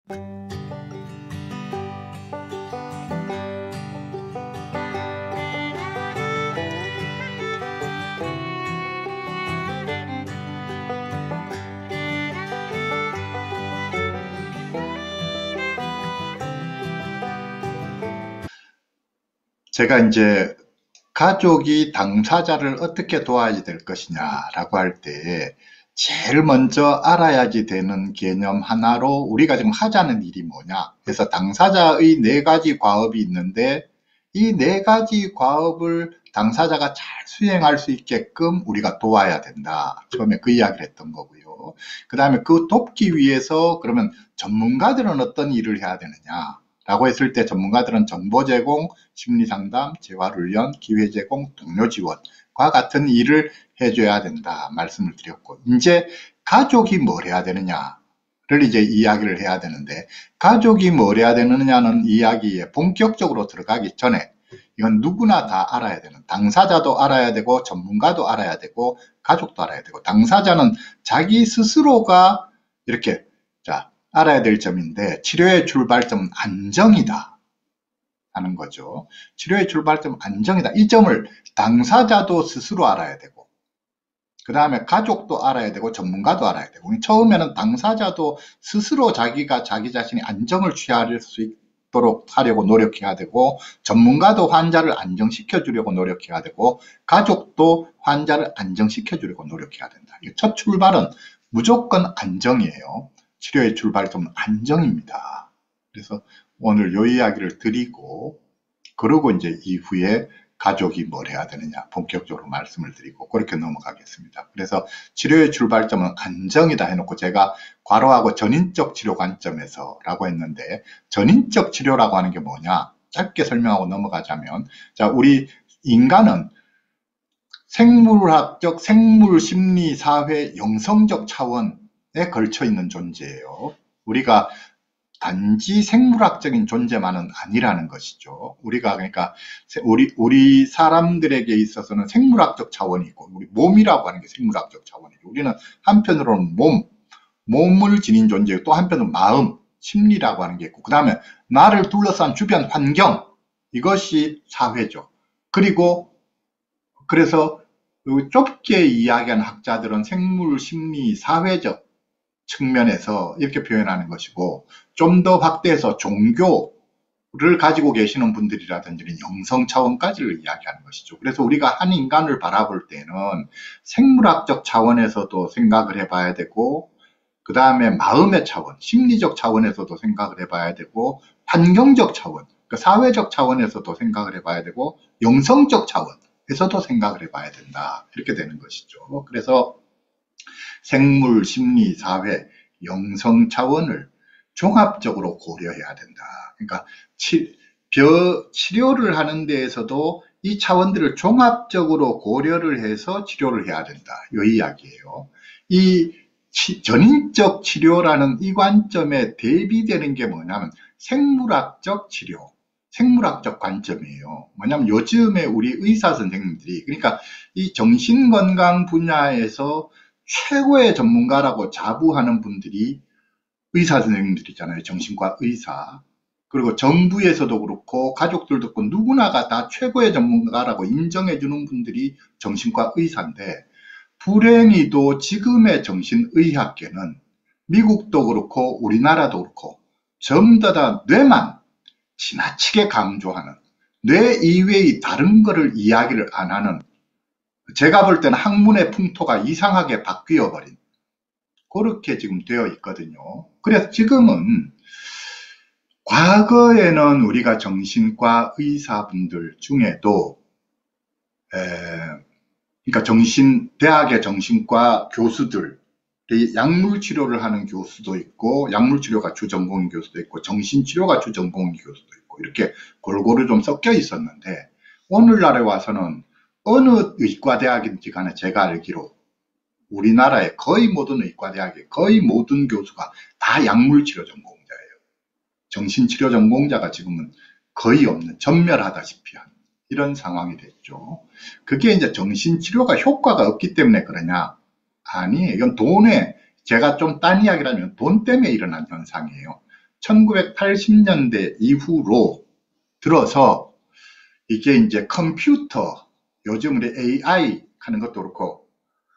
제가 이제 가족이 당사자를 어떻게 도와야 될 것이냐라고 할 때 제일 먼저 알아야지 되는 개념 하나로 우리가 지금 하자는 일이 뭐냐. 그래서 당사자의 네 가지 과업이 있는데 이 네 가지 과업을 당사자가 잘 수행할 수 있게끔 우리가 도와야 된다. 처음에 그 이야기를 했던 거고요. 그 다음에 그 돕기 위해서 그러면 전문가들은 어떤 일을 해야 되느냐. 라고 했을 때 전문가들은 정보 제공, 심리 상담, 재활훈련, 기회 제공, 동료 지원과 같은 일을 해줘야 된다 말씀을 드렸고, 이제 가족이 뭘 해야 되느냐를 이제 이야기를 해야 되는데, 가족이 뭘 해야 되느냐는 이야기에 본격적으로 들어가기 전에 이건 누구나 다 알아야 되는, 당사자도 알아야 되고 전문가도 알아야 되고 가족도 알아야 되고, 당사자는 자기 스스로가 이렇게 알아야 될 점인데, 치료의 출발점은 안정이다 하는 거죠. 치료의 출발점은 안정이다. 이 점을 당사자도 스스로 알아야 되고, 그 다음에 가족도 알아야 되고 전문가도 알아야 되고, 처음에는 당사자도 스스로 자기가 자기 자신이 안정을 취할 수 있도록 하려고 노력해야 되고, 전문가도 환자를 안정시켜 주려고 노력해야 되고, 가족도 환자를 안정시켜 주려고 노력해야 된다. 첫 출발은 무조건 안정이에요. 치료의 출발점은 안정입니다. 그래서 오늘 이 이야기를 드리고, 그러고 이제 이후에 가족이 뭘 해야 되느냐 본격적으로 말씀을 드리고 그렇게 넘어가겠습니다. 그래서 치료의 출발점은 안정이다 해놓고 제가 괄호하고 전인적 치료 관점에서 라고 했는데, 전인적 치료라고 하는 게 뭐냐 짧게 설명하고 넘어가자면, 자, 우리 인간은 생물학적, 생물, 심리, 사회, 영성적 차원에 걸쳐 있는 존재예요. 우리가 단지 생물학적인 존재만은 아니라는 것이죠. 우리가 그러니까 우리 사람들에게 있어서는 생물학적 차원이 있고, 우리 몸이라고 하는 게 생물학적 차원이죠. 우리는 한편으로는 몸을 지닌 존재고, 또 한편으로는 마음, 심리라고 하는 게 있고, 그 다음에 나를 둘러싼 주변 환경, 이것이 사회죠. 그래서 좁게 이야기하는 학자들은 생물, 심리, 사회적 측면에서 이렇게 표현하는 것이고, 좀 더 확대해서 종교를 가지고 계시는 분들이라든지 영성 차원까지를 이야기하는 것이죠. 그래서 우리가 한 인간을 바라볼 때는 생물학적 차원에서도 생각을 해봐야 되고, 그 다음에 마음의 차원, 심리적 차원에서도 생각을 해봐야 되고, 환경적 차원, 그러니까 사회적 차원에서도 생각을 해봐야 되고, 영성적 차원에서도 생각을 해봐야 된다. 이렇게 되는 것이죠. 그래서 생물, 심리, 사회, 영성 차원을 종합적으로 고려해야 된다. 그러니까 치료를 하는 데에서도 이 차원들을 종합적으로 고려를 해서 치료를 해야 된다. 이 이야기예요. 이 전인적 치료라는 이 관점에 대비되는 게 뭐냐면 생물학적 치료, 생물학적 관점이에요. 뭐냐면 요즘에 우리 의사 선생님들이, 그러니까 이 정신건강 분야에서 최고의 전문가라고 자부하는 분들이 의사 선생님들이잖아요. 정신과 의사. 그리고 정부에서도 그렇고 가족들도 그렇고 누구나가 다 최고의 전문가라고 인정해 주는 분들이 정신과 의사인데, 불행히도 지금의 정신의학계는 미국도 그렇고 우리나라도 그렇고 전부 다 뇌만 지나치게 강조하는, 뇌 이외의 다른 거를 이야기를 안 하는, 제가 볼 때는 학문의 풍토가 이상하게 바뀌어 버린, 그렇게 지금 되어 있거든요. 그래서 지금은, 과거에는 우리가 정신과 의사분들 중에도 그러니까 대학의 정신과 교수들, 약물 치료를 하는 교수도 있고, 약물 치료가 주전공인 교수도 있고, 정신치료가 주전공인 교수도 있고, 이렇게 골고루 좀 섞여 있었는데, 오늘날에 와서는 어느 의과대학인지 간에 제가 알기로 우리나라의 거의 모든 의과대학의 거의 모든 교수가 다 약물치료 전공자예요. 정신치료 전공자가 지금은 거의 없는, 전멸하다시피 하는 이런 상황이 됐죠. 그게 이제 정신치료가 효과가 없기 때문에 그러냐? 아니, 이건 제가 좀 딴 이야기라면 돈 때문에 일어난 현상이에요. 1980년대 이후로 들어서 이게 이제 컴퓨터, 요즘 우리 AI 하는 것도 그렇고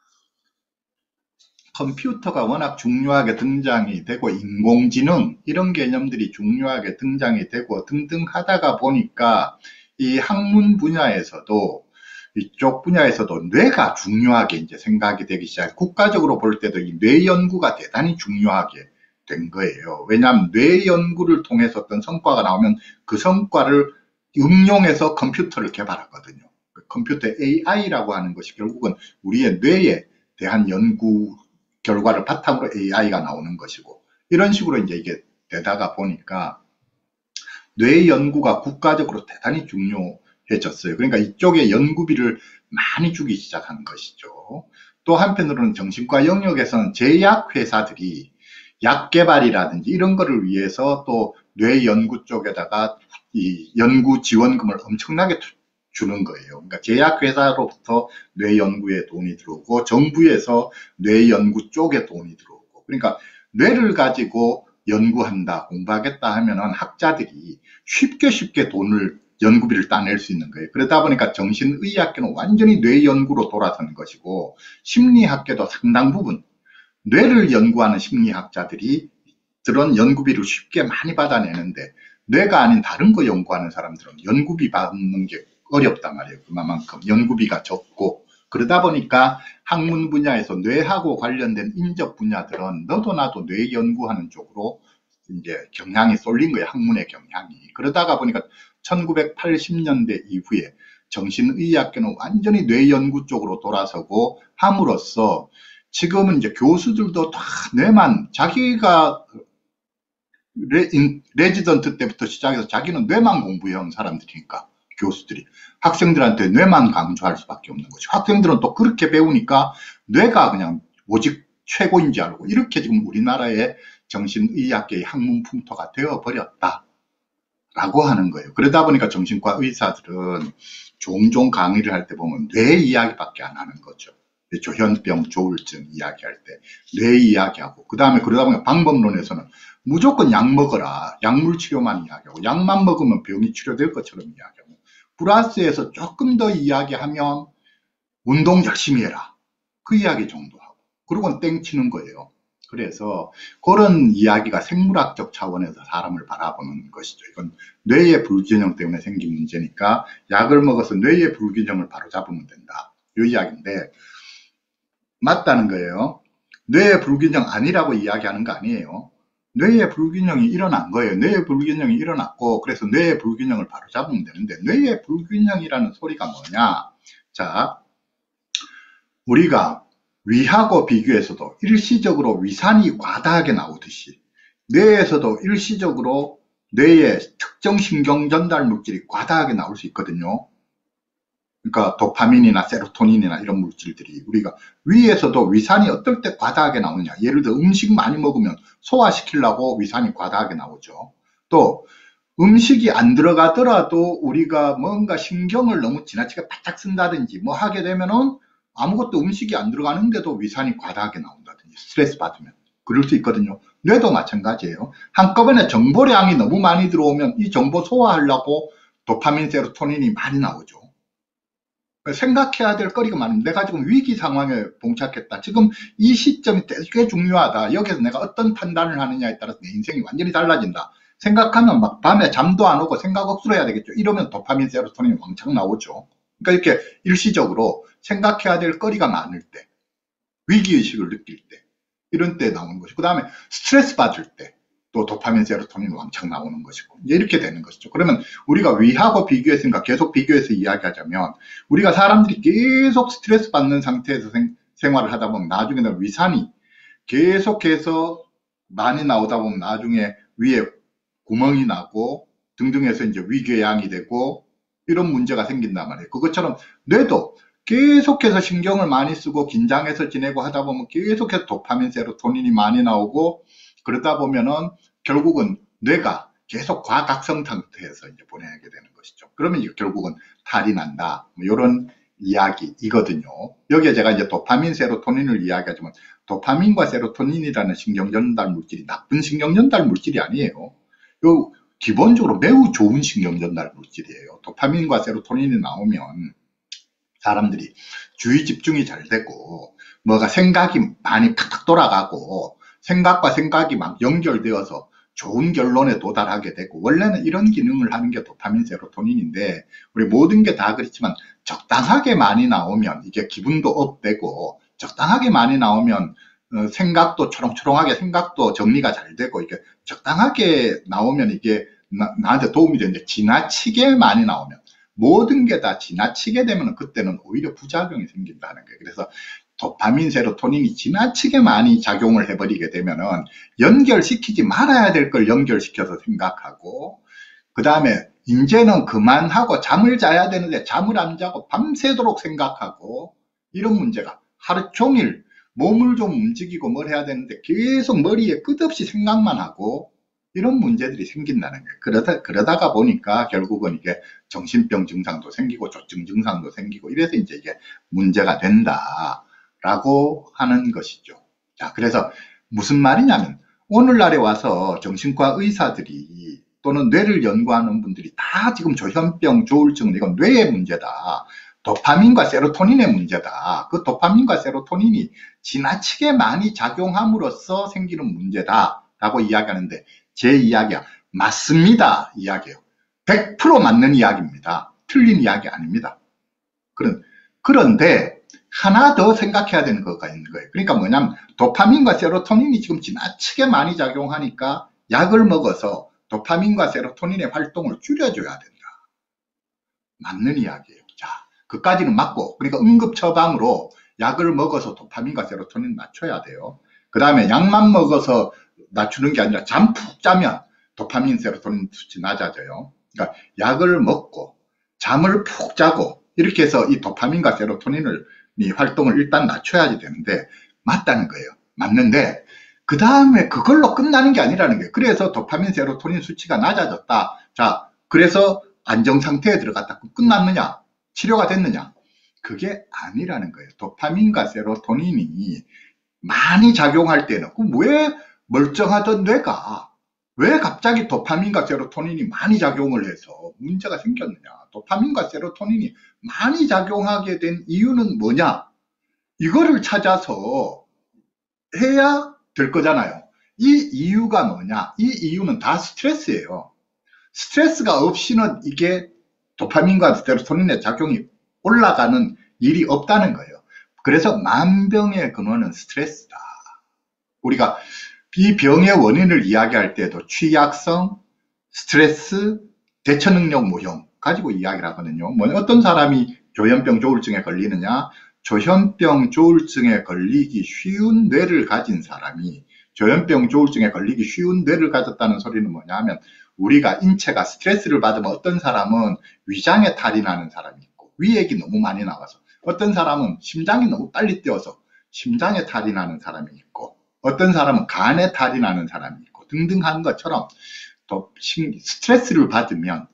컴퓨터가 워낙 중요하게 등장이 되고 인공지능 이런 개념들이 중요하게 등장이 되고 등등 하다가 보니까 이 학문 분야에서도 이쪽 분야에서도 뇌가 중요하게 이제 생각이 되기 시작. 국가적으로 볼 때도 이 뇌 연구가 대단히 중요하게 된 거예요. 왜냐하면 뇌 연구를 통해서 어떤 성과가 나오면 그 성과를 응용해서 컴퓨터를 개발하거든요. 컴퓨터 AI라고 하는 것이 결국은 우리의 뇌에 대한 연구 결과를 바탕으로 AI가 나오는 것이고, 이런 식으로 이제 이게 되다가 보니까 뇌 연구가 국가적으로 대단히 중요해졌어요. 그러니까 이쪽에 연구비를 많이 주기 시작한 것이죠. 또 한편으로는 정신과 영역에서는 제약회사들이 약 개발이라든지 이런 거를 위해서 또 뇌 연구 쪽에다가 이 연구 지원금을 엄청나게 주는 거예요. 그러니까 제약회사로부터 뇌 연구에 돈이 들어오고 정부에서 뇌 연구 쪽에 돈이 들어오고, 그러니까 뇌를 가지고 연구한다, 공부하겠다 하면은 학자들이 쉽게 돈을 연구비를 따낼 수 있는 거예요. 그러다 보니까 정신의학계는 완전히 뇌 연구로 돌아서는 것이고, 심리학계도 상당 부분 뇌를 연구하는 심리학자들이 그런 연구비를 쉽게 많이 받아내는데, 뇌가 아닌 다른 거 연구하는 사람들은 연구비 받는 게 어렵단 말이에요. 그만큼 연구비가 적고, 그러다 보니까 학문 분야에서 뇌하고 관련된 인적 분야들은 너도 나도 뇌 연구하는 쪽으로 이제 경향이 쏠린 거예요. 학문의 경향이. 그러다가 보니까 1980년대 이후에 정신의학계는 완전히 뇌 연구 쪽으로 돌아서고 함으로써 지금은 이제 교수들도 다 뇌만, 자기가 레지던트 때부터 시작해서 자기는 뇌만 공부해온 사람들이니까 교수들이 학생들한테 뇌만 강조할 수밖에 없는 거죠. 학생들은 또 그렇게 배우니까 뇌가 그냥 오직 최고인 줄 알고, 이렇게 지금 우리나라의 정신의학계의 학문 풍토가 되어버렸다 라고 하는 거예요. 그러다 보니까 정신과 의사들은 종종 강의를 할 때 보면 뇌 이야기밖에 안 하는 거죠. 조현병, 조울증 이야기할 때 뇌 이야기하고, 그 다음에 그러다 보니까 방법론에서는 무조건 약 먹어라, 약물 치료만 이야기하고, 약만 먹으면 병이 치료될 것처럼 이야기하고, 플러스에서 조금 더 이야기하면 운동 열심히 해라, 그 이야기 정도 하고, 그러고는 땡치는 거예요. 그래서 그런 이야기가 생물학적 차원에서 사람을 바라보는 것이죠. 이건 뇌의 불균형 때문에 생긴 문제니까 약을 먹어서 뇌의 불균형을 바로잡으면 된다, 이 이야기인데, 맞다는 거예요. 뇌의 불균형 아니라고 이야기하는 거 아니에요. 뇌의 불균형이 일어난 거예요. 뇌의 불균형이 일어났고, 그래서 뇌의 불균형을 바로잡으면 되는데, 뇌의 불균형이라는 소리가 뭐냐? 자, 우리가 위하고 비교해서도 일시적으로 위산이 과다하게 나오듯이 뇌에서도 일시적으로 뇌의 특정 신경 전달 물질이 과다하게 나올 수 있거든요. 그러니까 도파민이나 세로토닌이나 이런 물질들이 우리가 위에서도 위산이 어떨 때 과다하게 나오느냐. 예를 들어 음식 많이 먹으면 소화시키려고 위산이 과다하게 나오죠. 또 음식이 안 들어가더라도 우리가 뭔가 신경을 너무 지나치게 바짝 쓴다든지 뭐 하게 되면은 아무것도 음식이 안 들어가는데도 위산이 과다하게 나온다든지 스트레스 받으면 그럴 수 있거든요. 뇌도 마찬가지예요. 한꺼번에 정보량이 너무 많이 들어오면 이 정보 소화하려고 도파민, 세로토닌이 많이 나오죠. 생각해야 될 거리가 많은데, 내가 지금 위기 상황에 봉착했다. 지금 이 시점이 되게 중요하다. 여기서 내가 어떤 판단을 하느냐에 따라서 내 인생이 완전히 달라진다. 생각하면 막 밤에 잠도 안 오고 생각 억수로 해야 되겠죠. 이러면 도파민, 세로토닌이 왕창 나오죠. 그러니까 이렇게 일시적으로 생각해야 될 거리가 많을 때, 위기의식을 느낄 때, 이런 때 나오는 것이고, 그 다음에 스트레스 받을 때 또 도파민, 세로토닌 왕창 나오는 것이고, 이제 이렇게 되는 것이죠. 그러면 우리가 위하고 비교했으니까 계속 비교해서 이야기하자면, 우리가 사람들이 계속 스트레스 받는 상태에서 생활을 하다 보면 나중에 위산이 계속해서 많이 나오다 보면 나중에 위에 구멍이 나고 등등해서 이제 위궤양이 되고 이런 문제가 생긴단 말이에요. 그것처럼 뇌도 계속해서 신경을 많이 쓰고 긴장해서 지내고 하다 보면 계속해서 도파민, 세로토닌이 많이 나오고, 그러다 보면은 결국은 뇌가 계속 과각성 상태에서 이제 보내게 되는 것이죠. 그러면 이제 결국은 탈이 난다, 뭐 이런 이야기이거든요. 여기에 제가 이제 도파민, 세로토닌을 이야기하지만 도파민과 세로토닌이라는 신경전달 물질이 나쁜 신경전달 물질이 아니에요. 요 기본적으로 매우 좋은 신경전달 물질이에요. 도파민과 세로토닌이 나오면 사람들이 주의 집중이 잘 되고 뭐가 생각이 많이 탁탁 돌아가고 생각과 생각이 막 연결되어서 좋은 결론에 도달하게 되고, 원래는 이런 기능을 하는 게 도파민, 세로토닌인데 우리 모든 게 다 그렇지만 적당하게 많이 나오면 이게 기분도 업되고, 적당하게 많이 나오면 생각도 초롱초롱하게, 생각도 정리가 잘 되고, 이게 적당하게 나오면 이게 나한테 도움이 되는데, 지나치게 많이 나오면, 모든 게 다 지나치게 되면 그때는 오히려 부작용이 생긴다는 거예요. 그래서 도파민, 세로토닌이 지나치게 많이 작용을 해버리게 되면은 연결시키지 말아야 될 걸 연결시켜서 생각하고, 그 다음에 이제는 그만하고 잠을 자야 되는데 잠을 안 자고 밤새도록 생각하고, 이런 문제가 하루 종일 몸을 좀 움직이고 뭘 해야 되는데 계속 머리에 끝없이 생각만 하고, 이런 문제들이 생긴다는 거예요. 그러다가 보니까 결국은 이게 정신병 증상도 생기고 조증 증상도 생기고, 이래서 이제 이게 문제가 된다라고 하는 것이죠. 자, 그래서 무슨 말이냐면, 오늘날에 와서 정신과 의사들이 또는 뇌를 연구하는 분들이 다 지금 조현병, 조울증은 이건 뇌의 문제다, 도파민과 세로토닌의 문제다, 그 도파민과 세로토닌이 지나치게 많이 작용함으로써 생기는 문제다 라고 이야기하는데, 제 이야기야 맞습니다 이야기예요. 100% 맞는 이야기입니다. 틀린 이야기 아닙니다. 그런데 하나 더 생각해야 되는 거가 있는 거예요. 그러니까 뭐냐면, 도파민과 세로토닌이 지금 지나치게 많이 작용하니까 약을 먹어서 도파민과 세로토닌의 활동을 줄여줘야 된다. 맞는 이야기예요. 자, 그까지는 맞고, 그러니까 응급처방으로 약을 먹어서 도파민과 세로토닌 낮춰야 돼요. 그 다음에 약만 먹어서 낮추는 게 아니라 잠 푹 자면 도파민, 세로토닌 수치 낮아져요. 그러니까 약을 먹고 잠을 푹 자고 이렇게 해서 이 도파민과 세로토닌을 이 활동을 일단 낮춰야지 되는데, 맞다는 거예요. 맞는데 그 다음에 그걸로 끝나는 게 아니라는 거예요. 그래서 도파민, 세로토닌 수치가 낮아졌다. 자, 그래서 안정 상태에 들어갔다. 끝났느냐? 치료가 됐느냐? 그게 아니라는 거예요. 도파민과 세로토닌이 많이 작용할 때는, 왜 멀쩡하던 뇌가 왜 갑자기 도파민과 세로토닌이 많이 작용을 해서 문제가 생겼느냐? 도파민과 세로토닌이 많이 작용하게 된 이유는 뭐냐? 이거를 찾아서 해야 될 거잖아요. 이 이유가 뭐냐? 이 이유는 다 스트레스예요. 스트레스가 없이는 이게 도파민과 세로토닌의 작용이 올라가는 일이 없다는 거예요. 그래서 만병의 근원은 스트레스다. 우리가 이 병의 원인을 이야기할 때도 취약성, 스트레스, 대처능력 모형 가지고 이야기를 하거든요. 어떤 사람이 조현병, 조울증에 걸리느냐? 조현병, 조울증에 걸리기 쉬운 뇌를 가진 사람이, 조현병, 조울증에 걸리기 쉬운 뇌를 가졌다는 소리는 뭐냐 하면, 우리가 인체가 스트레스를 받으면 어떤 사람은 위장에 탈이 나는 사람이 있고, 위액이 너무 많이 나와서, 어떤 사람은 심장이 너무 빨리 뛰어서 심장에 탈이 나는 사람이 있고, 어떤 사람은 간에 탈이 나는 사람이 있고, 등등 하는 것처럼 또 스트레스를 받으면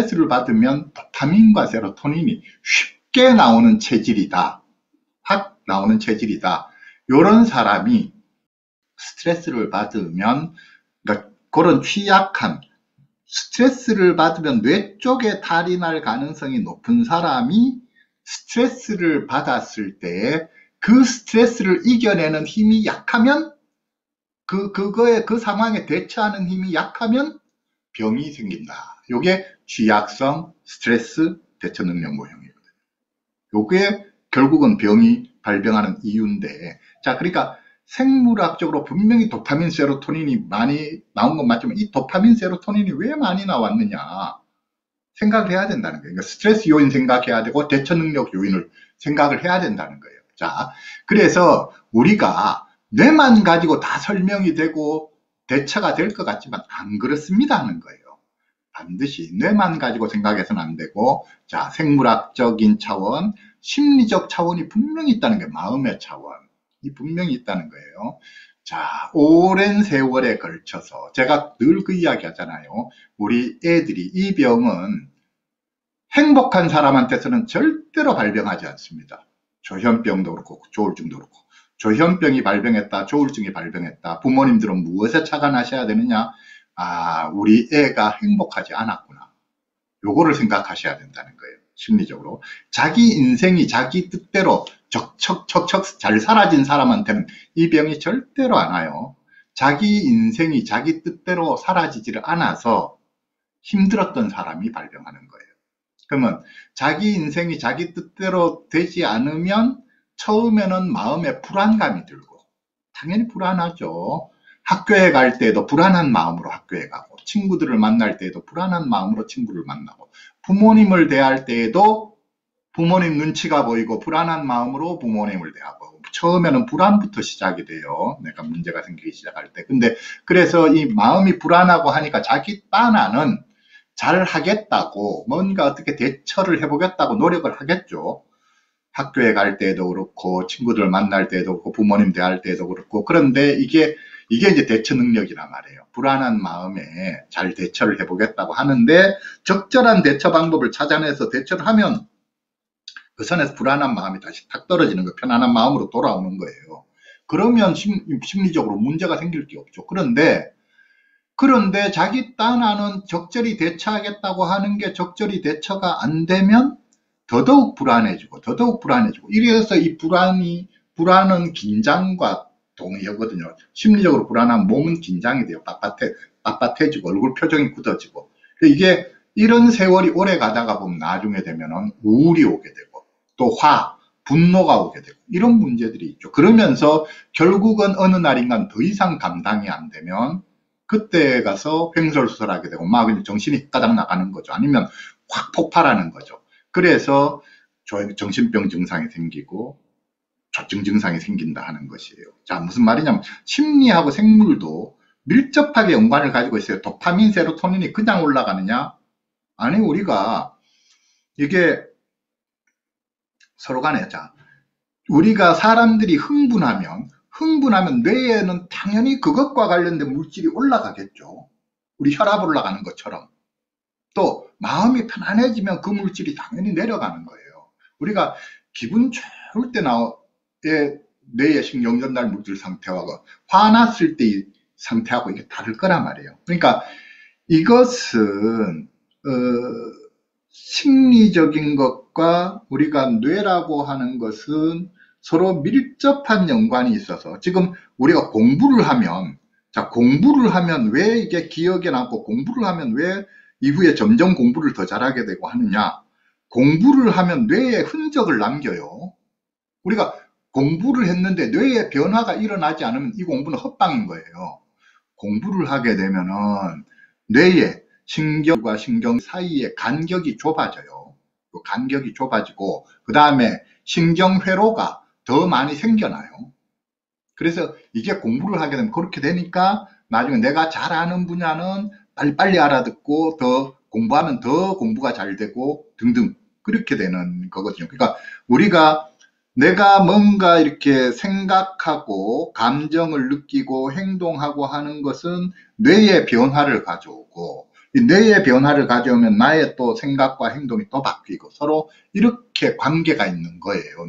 도파민과 세로토닌이 쉽게 나오는 체질이다. 확 나오는 체질이다. 이런 사람이 스트레스를 받으면, 그러니까 그런 취약한, 스트레스를 받으면 뇌 쪽에 탈이 날 가능성이 높은 사람이 스트레스를 받았을 때 그 스트레스를 이겨내는 힘이 약하면, 그 상황에 대처하는 힘이 약하면 병이 생긴다. 요게 취약성 스트레스 대처 능력 모형이거든요. 요게 결국은 병이 발병하는 이유인데, 자, 그러니까 생물학적으로 분명히 도파민, 세로토닌이 많이 나온 건 맞지만, 이 도파민, 세로토닌이 왜 많이 나왔느냐 생각을 해야 된다는 거예요. 그러니까 스트레스 요인 생각해야 되고 대처 능력 요인을 생각을 해야 된다는 거예요. 자, 그래서 우리가 뇌만 가지고 다 설명이 되고 대처가 될 것 같지만 안 그렇습니다 하는 거예요. 반드시 뇌만 가지고 생각해서는 안 되고, 자, 생물학적인 차원, 심리적 차원이 분명히 있다는 거예요. 마음의 차원이 분명히 있다는 거예요. 자, 오랜 세월에 걸쳐서 제가 늘 그 이야기 하잖아요. 우리 애들이 이 병은 행복한 사람한테서는 절대로 발병하지 않습니다. 조현병도 그렇고 조울증도 그렇고. 조현병이 발병했다, 조울증이 발병했다. 부모님들은 무엇에 차가 나셔야 되느냐? 아, 우리 애가 행복하지 않았구나. 요거를 생각하셔야 된다는 거예요. 심리적으로. 자기 인생이 자기 뜻대로 척척척척 잘 사라진 사람한테는 이 병이 절대로 안 와요. 자기 인생이 자기 뜻대로 사라지지를 않아서 힘들었던 사람이 발병하는 거예요. 그러면 자기 인생이 자기 뜻대로 되지 않으면 처음에는 마음에 불안감이 들고, 당연히 불안하죠. 학교에 갈 때도 불안한 마음으로 학교에 가고, 친구들을 만날 때도 불안한 마음으로 친구를 만나고, 부모님을 대할 때에도 부모님 눈치가 보이고 불안한 마음으로 부모님을 대하고, 처음에는 불안부터 시작이 돼요. 내가 문제가 생기기 시작할 때. 근데 그래서 이 마음이 불안하고 하니까 자기 딴에는 잘 하겠다고, 뭔가 어떻게 대처를 해보겠다고 노력을 하겠죠. 학교에 갈 때도 그렇고, 친구들 만날 때도 그렇고, 부모님 대할 때도 그렇고. 그런데 이게 이제 대처 능력이란 말이에요. 불안한 마음에 잘 대처를 해보겠다고 하는데, 적절한 대처 방법을 찾아내서 대처를 하면 그 선에서 불안한 마음이 다시 탁 떨어지는 거예요. 편안한 마음으로 돌아오는 거예요. 그러면 심리적으로 문제가 생길 게 없죠. 그런데 자기 딴에는 적절히 대처하겠다고 하는 게 적절히 대처가 안 되면 더더욱 불안해지고 이래서 이 불안은 긴장과 동의하거든요. 심리적으로 불안한 몸은 긴장이 돼요. 빳빳해지고 얼굴 표정이 굳어지고. 이게 이런 세월이 오래 가다가 보면 나중에 되면은 우울이 오게 되고 또 분노가 오게 되고 이런 문제들이 있죠. 그러면서 결국은 어느 날인간 더 이상 감당이 안 되면 그때 가서 횡설수설하게 되고 막 정신이 까닥 나가는 거죠. 아니면 확 폭발하는 거죠. 그래서 정신병 증상이 생기고 조증 증상이 생긴다 하는 것이에요. 자, 무슨 말이냐면 심리하고 생물도 밀접하게 연관을 가지고 있어요. 도파민, 세로토닌이 그냥 올라가느냐? 아니, 우리가 이게 서로 간에, 자, 우리가 사람들이 흥분하면 뇌에는 당연히 그것과 관련된 물질이 올라가겠죠. 우리 혈압 올라가는 것처럼. 또 마음이 편안해지면 그 물질이 당연히 내려가는 거예요. 우리가 기분 좋을 때 뇌의 신경 전달 물질 상태와 화났을 때의 상태하고 이게 다를 거란 말이에요. 그러니까 이것은 심리적인 것과 우리가 뇌라고 하는 것은 서로 밀접한 연관이 있어서 지금 우리가 공부를 하면 왜 이게 기억에 남고 공부를 하면 왜 이후에 점점 공부를 더 잘하게 되고 하느냐? 공부를 하면 뇌에 흔적을 남겨요. 우리가 공부를 했는데 뇌에 변화가 일어나지 않으면 이 공부는 헛방인 거예요. 공부를 하게 되면은 뇌에 신경과 신경 사이의 간격이 좁아져요. 그 간격이 좁아지고 그 다음에 신경회로가 더 많이 생겨나요. 그래서 이게 공부를 하게 되면 그렇게 되니까 나중에 내가 잘 아는 분야는 빨리 알아듣고 더 공부하면 더 공부가 잘 되고 등등 그렇게 되는 거거든요. 그러니까 우리가 내가 뭔가 이렇게 생각하고 감정을 느끼고 행동하고 하는 것은 뇌의 변화를 가져오고 이 뇌의 변화를 가져오면 나의 또 생각과 행동이 또 바뀌고 서로 이렇게 관계가 있는 거예요.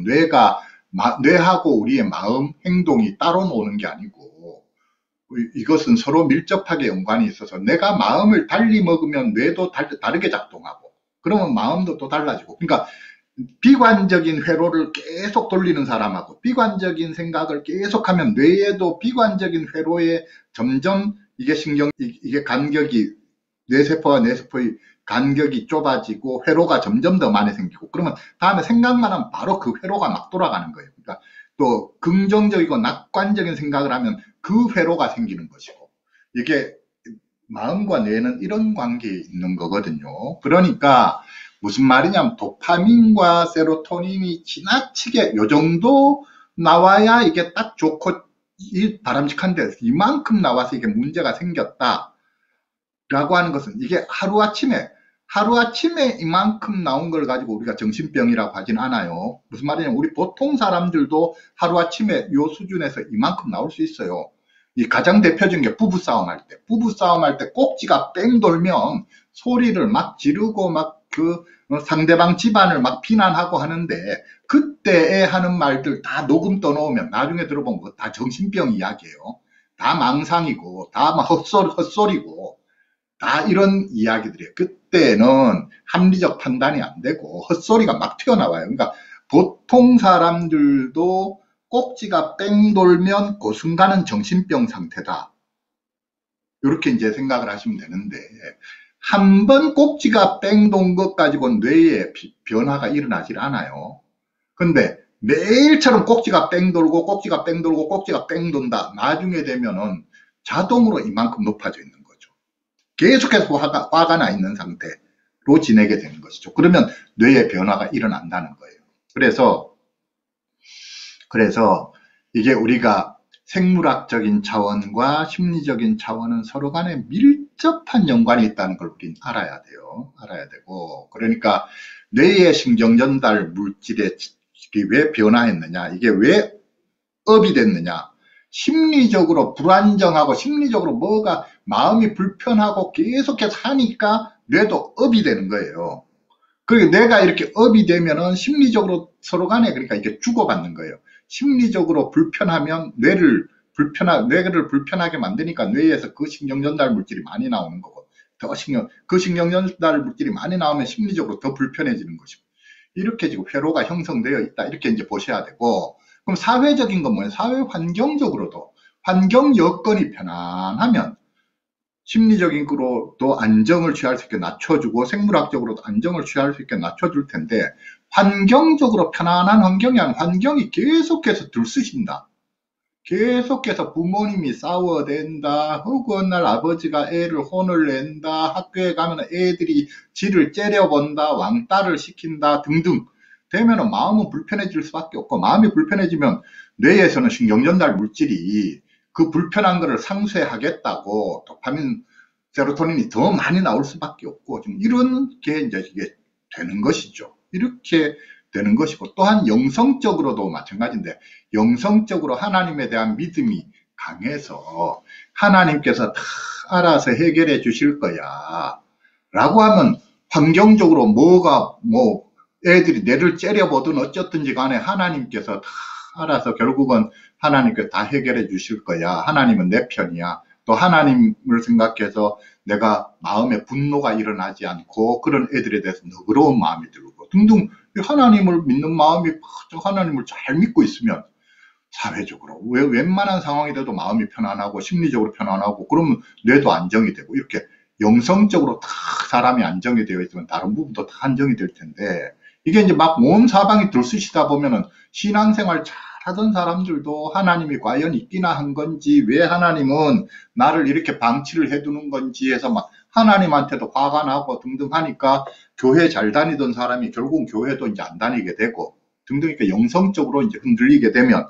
뇌하고 우리의 마음, 행동이 따로 노는 게 아니고 이것은 서로 밀접하게 연관이 있어서 내가 마음을 달리 먹으면 뇌도 다르게 작동하고 그러면 마음도 또 달라지고 그러니까 비관적인 회로를 계속 돌리는 사람하고 비관적인 생각을 계속하면 뇌에도 비관적인 회로에 점점 이게 간격이 뇌세포와 뇌세포의 간격이 좁아지고 회로가 점점 더 많이 생기고 그러면 다음에 생각만 하면 바로 그 회로가 막 돌아가는 거예요. 그러니까 또 긍정적이고 낙관적인 생각을 하면 그 회로가 생기는 것이고 이게 마음과 뇌는 이런 관계에 있는 거거든요. 그러니까 무슨 말이냐면 도파민과 세로토닌이 지나치게 요 정도 나와야 이게 딱 좋고 바람직한데 이만큼 나와서 이게 문제가 생겼다 라고 하는 것은 이게 하루아침에 이만큼 나온 걸 가지고 우리가 정신병이라고 하진 않아요. 무슨 말이냐면 우리 보통 사람들도 하루아침에 요 수준에서 이만큼 나올 수 있어요. 이 가장 대표적인 게 부부싸움 할 때 꼭지가 뺑 돌면 소리를 막 지르고 막 그 상대방 집안을 막 비난하고 하는데 그때에 하는 말들 다 녹음 떠놓으면 나중에 들어보면 그거 다 정신병 이야기예요. 다 망상이고 다 막 헛소리고 다 이런 이야기들이에요. 그때는 합리적 판단이 안 되고 헛소리가 막 튀어나와요. 그러니까 보통 사람들도 꼭지가 뺑 돌면 그 순간은 정신병 상태다. 이렇게 이제 생각을 하시면 되는데 한 번 꼭지가 뺑 돈 것 가지고 뇌에 변화가 일어나질 않아요. 근데 매일처럼 꼭지가 뺑 돌고 꼭지가 뺑 돌고 꼭지가 뺑 돈다. 나중에 되면은 자동으로 이만큼 높아져 있는 거죠. 계속해서 화가 나 있는 상태로 지내게 되는 것이죠. 그러면 뇌의 변화가 일어난다는 거예요. 그래서 이게 우리가 생물학적인 차원과 심리적인 차원은 서로 간에 밀접한 연관이 있다는 걸 우리는 알아야 돼요. 알아야 되고. 그러니까 뇌의 신경전달 물질이 왜 변화했느냐, 이게 왜 업이 됐느냐, 심리적으로 불안정하고 심리적으로 뭐가 마음이 불편하고 계속해서 하니까 뇌도 업이 되는 거예요. 그리고 내가 이렇게 업이 되면은 심리적으로 서로 간에 그러니까 이게 주고받는 거예요. 심리적으로 불편하면 뇌를 불편하게 만드니까 뇌에서 그 신경 전달 물질이 많이 나오는 거고, 그 신경 전달 물질이 많이 나오면 심리적으로 더 불편해지는 것이고, 이렇게 지금 회로가 형성되어 있다. 이렇게 이제 보셔야 되고, 그럼 사회적인 건 뭐예요? 사회 환경적으로도 환경 여건이 편안하면 심리적인 거로도 안정을 취할 수 있게 낮춰주고 생물학적으로도 안정을 취할 수 있게 낮춰줄 텐데 환경적으로 편안한 환경이 아니라 환경이 계속해서 들쑤신다. 계속해서 부모님이 싸워댄다. 혹은 날 아버지가 애를 혼을 낸다. 학교에 가면 애들이 지를 째려본다. 왕따를 시킨다. 등등 되면은 마음은 불편해질 수밖에 없고, 마음이 불편해지면 뇌에서는 신경전달 물질이 그 불편한 거를 상쇄하겠다고 도파민, 세로토닌이 더 많이 나올 수밖에 없고, 지금 이런 게 이제 이게 되는 것이죠. 이렇게 되는 것이고, 또한 영성적으로도 마찬가지인데, 영성적으로 하나님에 대한 믿음이 강해서 하나님께서 다 알아서 해결해 주실 거야 라고 하면 환경적으로 뭐가 애들이 뇌를 째려보든 어쨌든지 간에 하나님께서 다 알아서 결국은 하나님께 다 해결해 주실 거야. 하나님은 내 편이야. 또 하나님을 생각해서 내가 마음에 분노가 일어나지 않고 그런 애들에 대해서 너그러운 마음이 들고 등등, 하나님을 믿는 마음이 하나님을 잘 믿고 있으면 사회적으로 웬만한 상황이 돼도 마음이 편안하고 심리적으로 편안하고 그러면 뇌도 안정이 되고, 이렇게 영성적으로 다 사람이 안정이 되어 있으면 다른 부분도 다 안정이 될 텐데, 이게 이제 막 온 사방이 들쑤시다 보면은 신앙생활 잘 하던 사람들도 하나님이 과연 있기나 한 건지, 왜 하나님은 나를 이렇게 방치를 해두는 건지 해서 막 하나님한테도 화가 나고 등등 하니까 교회 잘 다니던 사람이 결국 교회도 이제 안 다니게 되고 등등, 이렇게 영성적으로 이제 흔들리게 되면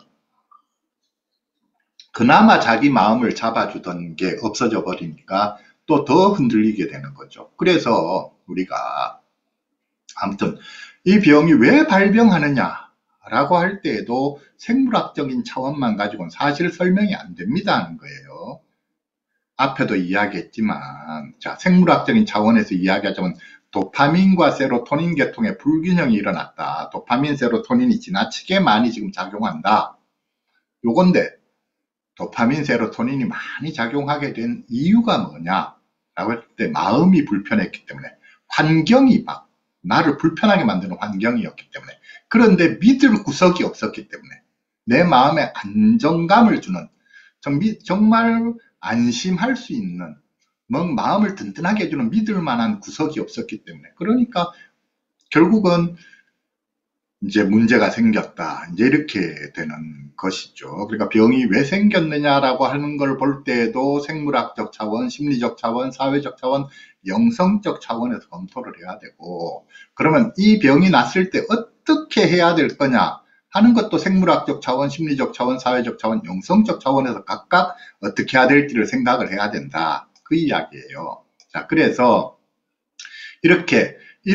그나마 자기 마음을 잡아주던 게 없어져 버리니까 또 더 흔들리게 되는 거죠. 그래서 우리가 아무튼 이 병이 왜 발병하느냐 라고 할 때에도 생물학적인 차원만 가지고는 사실 설명이 안 됩니다 하는 거예요. 앞에도 이야기했지만, 자, 생물학적인 차원에서 이야기하자면 도파민과 세로토닌 계통의 불균형이 일어났다. 도파민, 세로토닌이 지나치게 많이 지금 작용한다. 요건데 도파민, 세로토닌이 많이 작용하게 된 이유가 뭐냐 라고 할 때 마음이 불편했기 때문에, 환경이 막 나를 불편하게 만드는 환경이었기 때문에, 그런데 믿을 구석이 없었기 때문에, 내 마음에 안정감을 주는 정말 안심할 수 있는 마음을 든든하게 해주는 믿을 만한 구석이 없었기 때문에, 그러니까 결국은 이제 문제가 생겼다. 이제 이렇게 되는 것이죠. 그러니까 병이 왜 생겼느냐라고 하는 걸 볼 때에도 생물학적 차원, 심리적 차원, 사회적 차원, 영성적 차원에서 검토를 해야 되고, 그러면 이 병이 났을 때 어떻게 해야 될 거냐 하는 것도 생물학적 차원, 심리적 차원, 사회적 차원, 영성적 차원에서 각각 어떻게 해야 될지를 생각을 해야 된다. 그 이야기예요. 자, 그래서 이렇게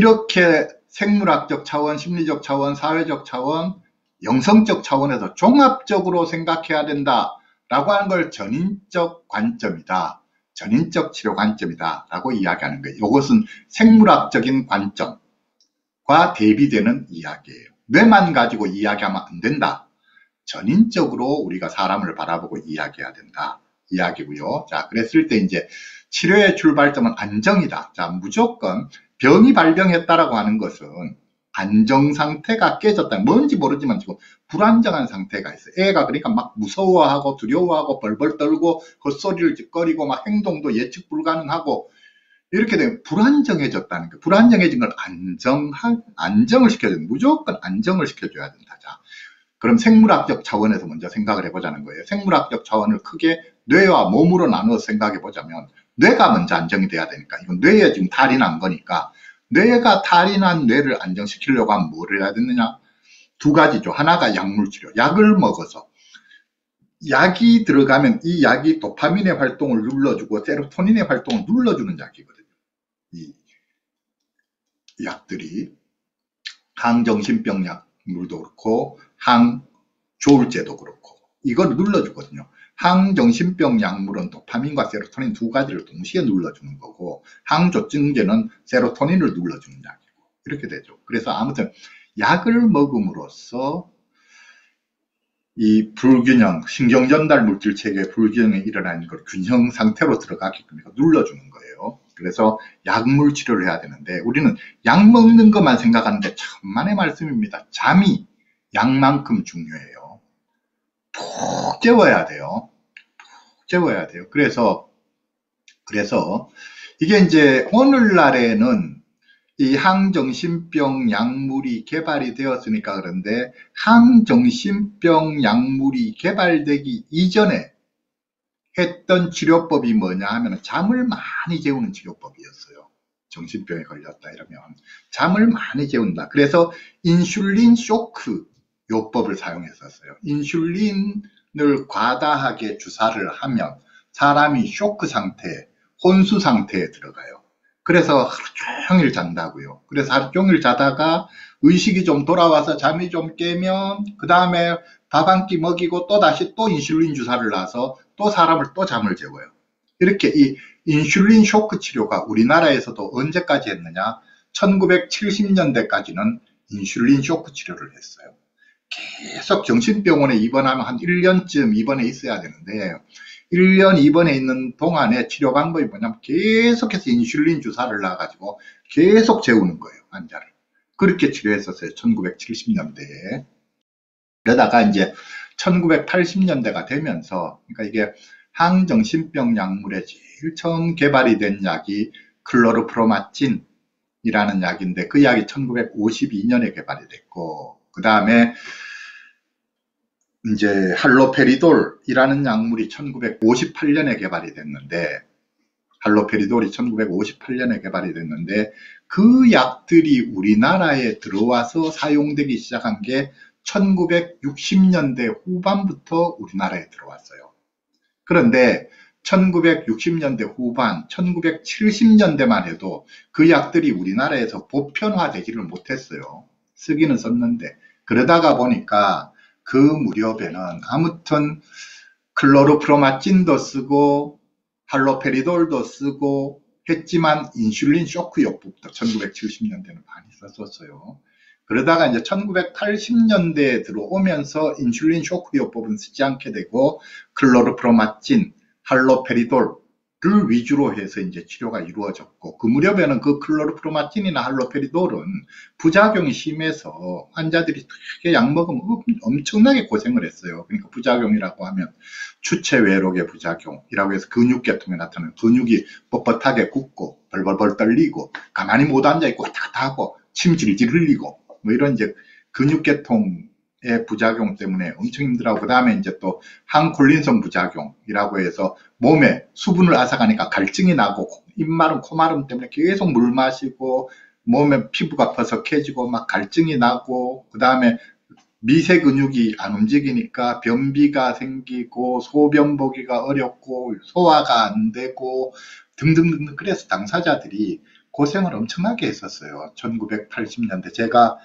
생물학적 차원, 심리적 차원, 사회적 차원, 영성적 차원에서 종합적으로 생각해야 된다라고 하는 걸 전인적 관점이다. 전인적 치료 관점이다 라고 이야기하는 거예요. 이것은 생물학적인 관점과 대비되는 이야기예요. 뇌만 가지고 이야기하면 안 된다. 전인적으로 우리가 사람을 바라보고 이야기해야 된다. 이야기고요. 자, 그랬을 때 이제 치료의 출발점은 안정이다. 자, 무조건 병이 발병했다라고 하는 것은 안정 상태가 깨졌다. 뭔지 모르지만 지금 불안정한 상태가 있어요. 애가 그러니까 막 무서워하고 두려워하고 벌벌 떨고 헛소리를 짓거리고 막 행동도 예측 불가능하고 이렇게 되면 불안정해졌다는 거예요. 불안정해진 걸 안정을 시켜줘야 돼. 무조건 안정을 시켜줘야 된다. 자, 그럼 생물학적 차원에서 먼저 생각을 해보자는 거예요. 생물학적 차원을 크게 뇌와 몸으로 나눠서 생각해 보자면 뇌가 먼저 안정이 돼야 되니까 이건 뇌에 지금 탈이 난 거니까 뇌가 탈이 난 뇌를 안정시키려고 하면 뭘 해야 되느냐? 두 가지죠. 하나가 약물치료. 약을 먹어서 약이 들어가면 이 약이 도파민의 활동을 눌러주고 세로토닌의 활동을 눌러주는 약이거든요. 이 약들이 항정신병 약물도 그렇고 항조울제도 그렇고 이걸 눌러주거든요. 항정신병 약물은 도파민과 세로토닌 두 가지를 동시에 눌러주는 거고 항조증제는 세로토닌을 눌러주는 약이고 이렇게 되죠. 그래서 아무튼 약을 먹음으로써 이 불균형, 신경전달 물질 체계의 불균형이 일어나는 걸 균형 상태로 들어가게끔 눌러주는 거예요. 그래서 약물 치료를 해야 되는데 우리는 약 먹는 것만 생각하는데 천만의 말씀입니다. 잠이 약만큼 중요해요. 푹 재워야 돼요. 푹 재워야 돼요. 그래서 이게 이제 오늘날에는 이 항정신병 약물이 개발이 되었으니까 그런데 항정신병 약물이 개발되기 이전에 했던 치료법이 뭐냐 하면 잠을 많이 재우는 치료법이었어요. 정신병에 걸렸다 이러면 잠을 많이 재운다. 그래서 인슐린 쇼크 요법을 사용했었어요. 인슐린을 과다하게 주사를 하면 사람이 쇼크 상태, 혼수 상태에 들어가요. 그래서 하루 종일 잔다고요. 그래서 하루 종일 자다가 의식이 좀 돌아와서 잠이 좀 깨면 그 다음에 밥 한 끼 먹이고 또 다시 또 인슐린 주사를 놔서 또 사람을 또 잠을 재워요. 이렇게 이 인슐린 쇼크 치료가 우리나라에서도 언제까지 했느냐? 1970년대까지는 인슐린 쇼크 치료를 했어요. 계속 정신병원에 입원하면 한 1년쯤 입원해 있어야 되는데 1년 입원해 있는 동안에 치료 방법이 뭐냐면 계속해서 인슐린 주사를 놔가지고 계속 재우는 거예요, 환자를. 그렇게 치료했었어요, 1970년대에. 그러다가 이제 1980년대가 되면서, 그러니까 이게 항정신병 약물에 제일 처음 개발이 된 약이 클로르프로마친이라는 약인데 그 약이 1952년에 개발이 됐고, 그 다음에 이제 할로페리돌이라는 약물이 1958년에 개발이 됐는데 할로페리돌이 1958년에 개발이 됐는데 그 약들이 우리나라에 들어와서 사용되기 시작한 게 1960년대 후반부터 우리나라에 들어왔어요. 그런데 1960년대 후반, 1970년대만 해도 그 약들이 우리나라에서 보편화되지를 못했어요. 쓰기는 썼는데 그러다가 보니까 그 무렵에는 아무튼 클로르프로마친도 쓰고 할로페리돌도 쓰고 했지만 인슐린 쇼크 요법도 1970년대는 많이 썼었어요. 그러다가 이제 1980년대에 들어오면서 인슐린 쇼크 요법은 쓰지 않게 되고 클로르프로마친, 할로페리돌 를 위주로 해서 이제 치료가 이루어졌고 그 무렵에는 그 클로르프로마친이나 할로페리돌은 부작용이 심해서 환자들이 되게 약 먹으면 엄청나게 고생을 했어요. 그러니까 부작용이라고 하면 추체 외록의 부작용이라고 해서 근육계통에 나타나는 근육이 뻣뻣하게 굳고 벌벌벌 떨리고 가만히 못 앉아있고 왔다 갔다 하고 침 질질 흘리고 뭐 이런 이제 근육계통 의 부작용 때문에 엄청 힘들어하고 그 다음에 이제 또 항콜린성 부작용이라고 해서 몸에 수분을 앗아가니까 갈증이 나고 입마름 코마름 때문에 계속 물 마시고 몸에 피부가 퍼석해지고 막 갈증이 나고 그 다음에 미세 근육이 안 움직이니까 변비가 생기고 소변 보기가 어렵고 소화가 안 되고 등등등. 그래서 당사자들이 고생을 엄청나게 했었어요. 1980년대 제가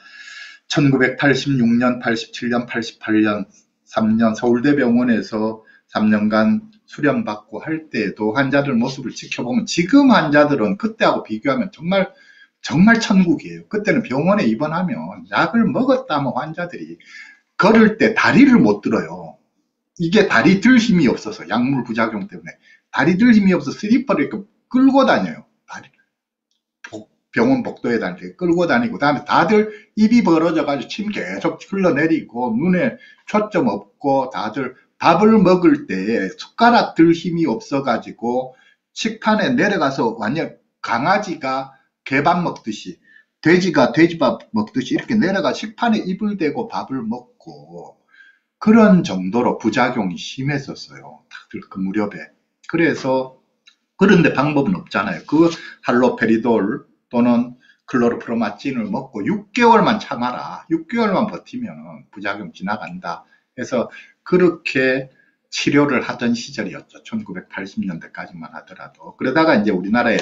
1986년, 87년, 88년 3년 서울대병원에서 3년간 수련받고 할 때에도 환자들 모습을 지켜보면 지금 환자들은 그때하고 비교하면 정말 천국이에요. 그때는 병원에 입원하면 약을 먹었다면 환자들이 걸을 때 다리를 못 들어요. 이게 다리 들 힘이 없어서, 약물 부작용 때문에 다리 들 힘이 없어서 슬리퍼를 이렇게 끌고 다녀요. 병원 복도에 다닐 때 끌고 다니고, 그다음에 다들 입이 벌어져가지고 침 계속 흘러내리고 눈에 초점 없고, 다들 밥을 먹을 때 숟가락 들 힘이 없어가지고 식판에 내려가서 완전 강아지가 개밥 먹듯이, 돼지가 돼지밥 먹듯이 이렇게 내려가 식판에 입을 대고 밥을 먹고, 그런 정도로 부작용이 심했었어요. 다들 그 무렵에. 그래서 그런데 방법은 없잖아요. 그 할로페리돌 또는 클로르프로마진을 먹고 6개월만 참아라. 6개월만 버티면 부작용 지나간다. 해서 그렇게 치료를 하던 시절이었죠. 1980년대까지만 하더라도. 그러다가 이제 우리나라에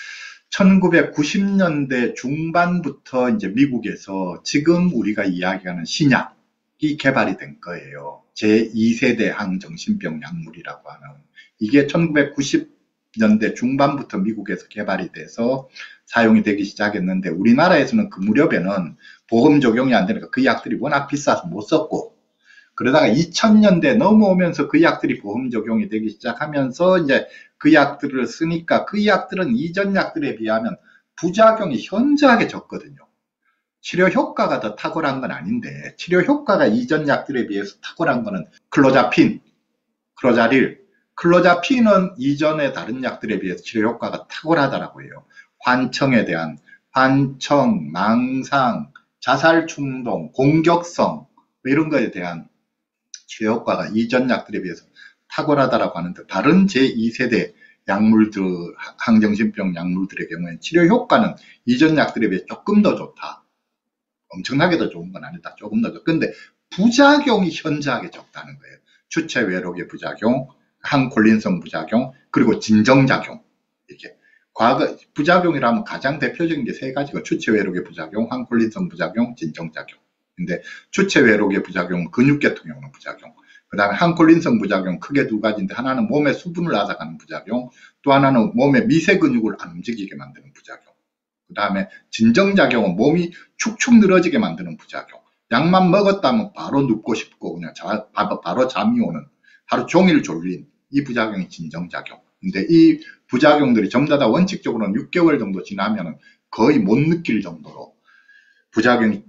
1990년대 중반부터 이제 미국에서 지금 우리가 이야기하는 신약이 개발이 된 거예요. 제2세대 항정신병 약물이라고 하는. 이게 1990년대 중반부터 미국에서 개발이 돼서 사용이 되기 시작했는데, 우리나라에서는 그 무렵에는 보험 적용이 안 되니까 그 약들이 워낙 비싸서 못 썼고, 그러다가 2000년대 넘어오면서 그 약들이 보험 적용이 되기 시작하면서 이제 그 약들을 쓰니까, 그 약들은 이전 약들에 비하면 부작용이 현저하게 적거든요. 치료 효과가 더 탁월한 건 아닌데, 치료 효과가 이전 약들에 비해서 탁월한 거는 클로자핀, 클로자릴. 클로자핀은 이전의 다른 약들에 비해서 치료 효과가 탁월하다라고 해요. 환청에 대한, 환청, 망상, 자살 충동, 공격성, 이런 거에 대한 치료 효과가 이전 약들에 비해서 탁월하다라고 하는데, 다른 제2세대 약물들, 항정신병 약물들의 경우에 치료 효과는 이전 약들에 비해 조금 더 좋다. 엄청나게 더 좋은 건 아니다. 조금 더 좋다. 근데 부작용이 현저하게 적다는 거예요. 주체 외록의 부작용, 항콜린성 부작용, 그리고 진정작용. 이렇게. 과거 부작용이라면 가장 대표적인 게 세 가지가 주체 외록의 부작용, 항콜린성 부작용, 진정작용. 근데 주체 외록의 부작용은 근육계통에 오는 부작용, 그 다음에 항콜린성 부작용 크게 두 가지인데, 하나는 몸에 수분을 앗아가는 부작용, 또 하나는 몸의 미세 근육을 안 움직이게 만드는 부작용, 그 다음에 진정작용은 몸이 축축 늘어지게 만드는 부작용. 약만 먹었다면 바로 눕고 싶고 그냥 바로 잠이 오는, 하루 종일 졸린, 이 부작용이 진정작용. 근데 이 부작용들이 전부 다 원칙적으로는 6개월 정도 지나면 거의 못 느낄 정도로 부작용이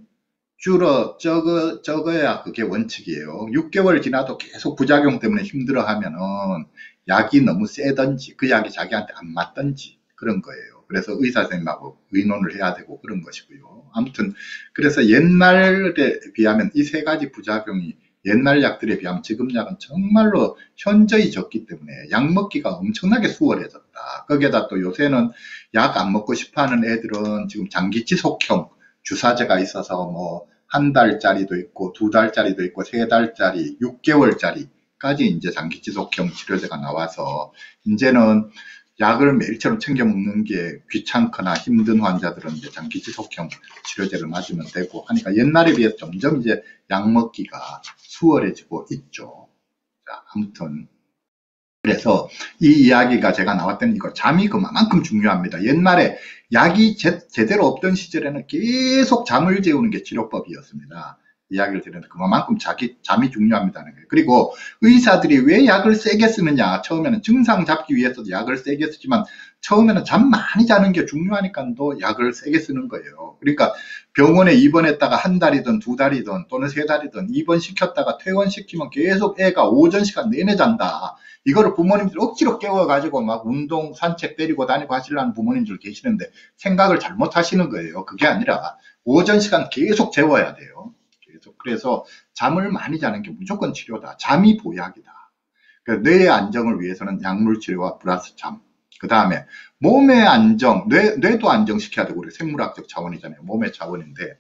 적어야 그게 원칙이에요. 6개월 지나도 계속 부작용 때문에 힘들어하면은 약이 너무 세든지 그 약이 자기한테 안 맞든지 그런 거예요. 그래서 의사 선생님하고 의논을 해야 되고 그런 것이고요. 아무튼 그래서 옛날에 비하면 이 세 가지 부작용이 옛날 약들에 비하면 지금 약은 정말로 현저히 적기 때문에 약 먹기가 엄청나게 수월해졌다. 거기에다 또 요새는 약 안 먹고 싶어하는 애들은 지금 장기 지속형 주사제가 있어서 뭐 한 달짜리도 있고, 2달짜리도 있고, 3달짜리, 6개월짜리까지 이제 장기 지속형 치료제가 나와서 이제는 약을 매일처럼 챙겨 먹는 게 귀찮거나 힘든 환자들은 이제 장기 지속형 치료제를 맞으면 되고 하니까 옛날에 비해서 점점 이제 약 먹기가 수월해지고 있죠. 자, 아무튼 그래서 이 이야기가 제가 나왔던 이거, 잠이 그만큼 중요합니다. 옛날에 약이 제대로 없던 시절에는 계속 잠을 재우는 게 치료법이었습니다. 이야기를 드렸는데 그만큼 잠이 중요합니다는 거예요. 그리고 의사들이 왜 약을 세게 쓰느냐, 처음에는 증상 잡기 위해서도 약을 세게 쓰지만 처음에는 잠 많이 자는 게 중요하니까 또 약을 세게 쓰는 거예요. 그러니까 병원에 입원했다가 한 달이든 2달이든 또는 3달이든 입원시켰다가 퇴원시키면 계속 애가 오전 시간 내내 잔다. 이거를 부모님들 억지로 깨워가지고 막 운동, 산책 데리고 다니고 하시려는 부모님들 계시는데 생각을 잘못 하시는 거예요. 그게 아니라 오전 시간 계속 재워야 돼요. 그래서 잠을 많이 자는 게 무조건 치료다. 잠이 보약이다. 그러니까 뇌의 안정을 위해서는 약물 치료와 플러스 잠. 그 다음에 몸의 안정, 뇌도 안정시켜야 되고, 우리 생물학적 차원이잖아요. 몸의 차원인데,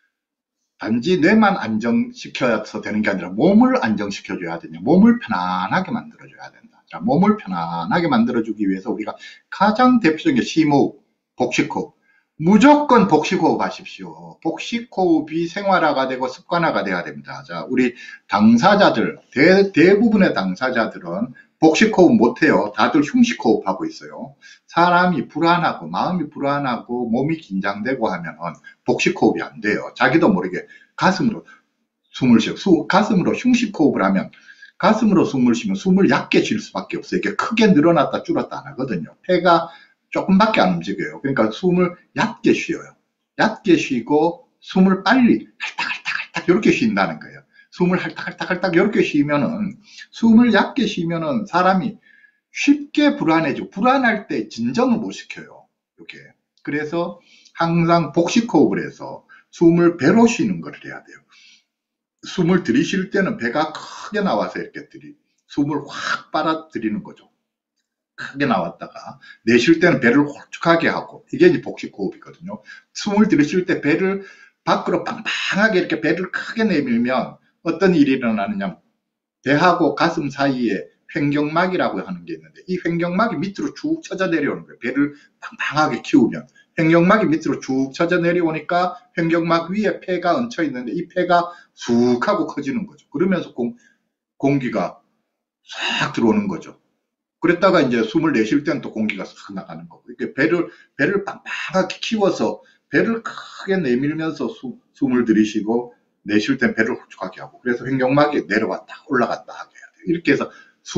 단지 뇌만 안정시켜서 되는 게 아니라 몸을 안정시켜줘야 되냐. 몸을 편안하게 만들어줘야 된다. 자, 몸을 편안하게 만들어주기 위해서 우리가 가장 대표적인 게 심호흡, 복식호흡. 무조건 복식호흡 하십시오. 복식호흡이 생활화가 되고 습관화가 돼야 됩니다. 자, 우리 당사자들, 대부분의 당사자들은 복식호흡 못해요. 다들 흉식호흡하고 있어요. 사람이 불안하고 마음이 불안하고 몸이 긴장되고 하면은 복식호흡이 안 돼요. 자기도 모르게 가슴으로 숨을 쉬어. 가슴으로 흉식호흡을 하면 가슴으로 숨을 쉬면 숨을 얕게 쉴 수밖에 없어요. 이게 크게 늘어났다 줄었다 안 하거든요. 폐가 조금밖에 안 움직여요. 그러니까 숨을 얕게 쉬어요. 얕게 쉬고 숨을 빨리 할딱할딱할딱 이렇게 쉰다는 거예요. 숨을 할딱할딱할딱 이렇게 쉬면은, 숨을 얕게 쉬면은 사람이 쉽게 불안해지고, 불안할 때 진정을 못 시켜요. 이렇게. 그래서 항상 복식호흡을 해서 숨을 배로 쉬는 걸 해야 돼요. 숨을 들이쉴 때는 배가 크게 나와서 이렇게 숨을 확 빨아들이는 거죠. 크게 나왔다가 내쉴 때는 배를 홀쭉하게 하고, 이게 이제 복식호흡이거든요. 숨을 들이쉴 때 배를 밖으로 빵빵하게 이렇게 배를 크게 내밀면 어떤 일이 일어나느냐, 배하고 가슴 사이에 횡격막이라고 하는 게 있는데, 이 횡격막이 밑으로 쭉 쳐져 내려오는 거예요. 배를 빵빵하게 키우면 횡격막이 밑으로 쭉 쳐져 내려오니까 횡격막 위에 폐가 얹혀 있는데, 이 폐가 쑥 하고 커지는 거죠. 그러면서 공기가 싹 들어오는 거죠. 그랬다가 이제 숨을 내쉴 때는 또 공기가 싹 나가는 거고, 이렇게 배를 빵빵하게 키워서 배를 크게 내밀면서 숨을 들이쉬고, 내쉴 땐 배를 홀쭉하게 하고, 그래서 횡격막이 내려왔다 올라갔다 하게 해야 돼요. 이렇게 해서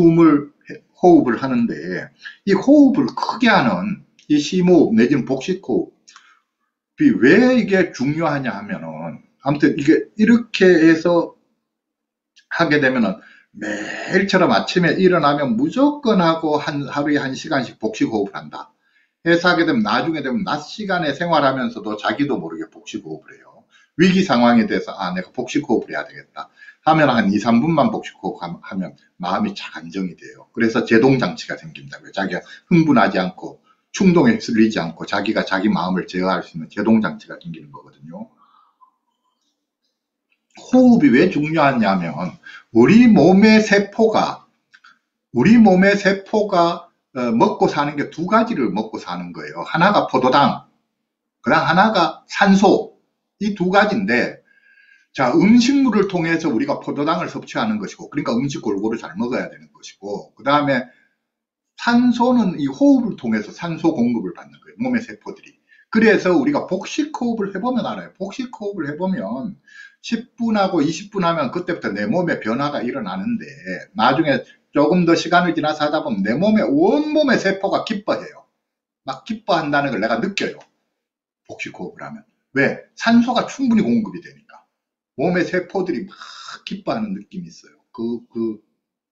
호흡을 하는데, 이 호흡을 크게 하는 이 심호흡 내지는 복식호흡이 왜 이게 중요하냐 하면은, 아무튼 이게 이렇게 해서 하게 되면은 매일처럼 아침에 일어나면 무조건 하고 하루에 1시간씩 복식호흡을 한다 해서 하게 되면, 나중에 되면 낮 시간에 생활하면서도 자기도 모르게 복식호흡을 해요. 위기 상황에 대해서 내가 복식호흡을 해야 되겠다 하면 한 2, 3분만 복식호흡 하면 마음이 착 안정이 돼요. 그래서 제동장치가 생긴다고요. 자기가 흥분하지 않고 충동에 휩쓸리지 않고 자기가 자기 마음을 제어할 수 있는 제동장치가 생기는 거거든요. 호흡이 왜 중요하냐면, 우리 몸의 세포가 먹고 사는 게 두 가지를 먹고 사는 거예요. 하나가 포도당, 그다음 하나가 산소. 이 두 가지인데, 자, 음식물을 통해서 우리가 포도당을 섭취하는 것이고, 그러니까 음식 골고루 잘 먹어야 되는 것이고, 그 다음에 산소는 이 호흡을 통해서 산소 공급을 받는 거예요. 몸의 세포들이. 그래서 우리가 복식호흡을 해보면 알아요. 복식호흡을 해보면 10분하고 20분 하면 그때부터 내 몸에 변화가 일어나는데, 나중에 조금 더 시간을 지나서 하다 보면 내 몸의 온몸의 세포가 기뻐해요. 막 기뻐한다는 걸 내가 느껴요. 복식호흡을 하면. 왜? 산소가 충분히 공급이 되니까. 몸의 세포들이 막 기뻐하는 느낌이 있어요. 그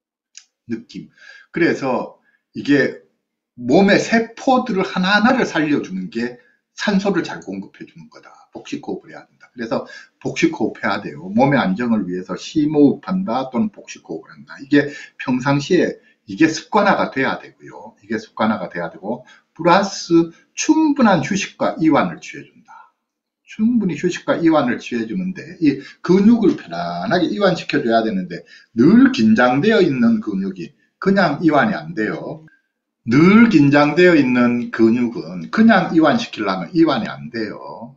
느낌. 그래서 이게 몸의 세포들을 하나하나를 살려주는 게 산소를 잘 공급해 주는 거다. 복식호흡을 해야 된다. 그래서 복식호흡 해야 돼요. 몸의 안정을 위해서 심호흡한다 또는 복식호흡을 한다. 이게 평상시에 이게 습관화가 돼야 되고요. 이게 습관화가 돼야 되고, 플러스 충분한 휴식과 이완을 취해준다. 충분히 휴식과 이완을 취해주는데, 이 근육을 편안하게 이완시켜줘야 되는데, 늘 긴장되어 있는 근육이 그냥 이완이 안 돼요. 늘 긴장되어 있는 근육은 그냥 이완시키려면 이완이 안 돼요.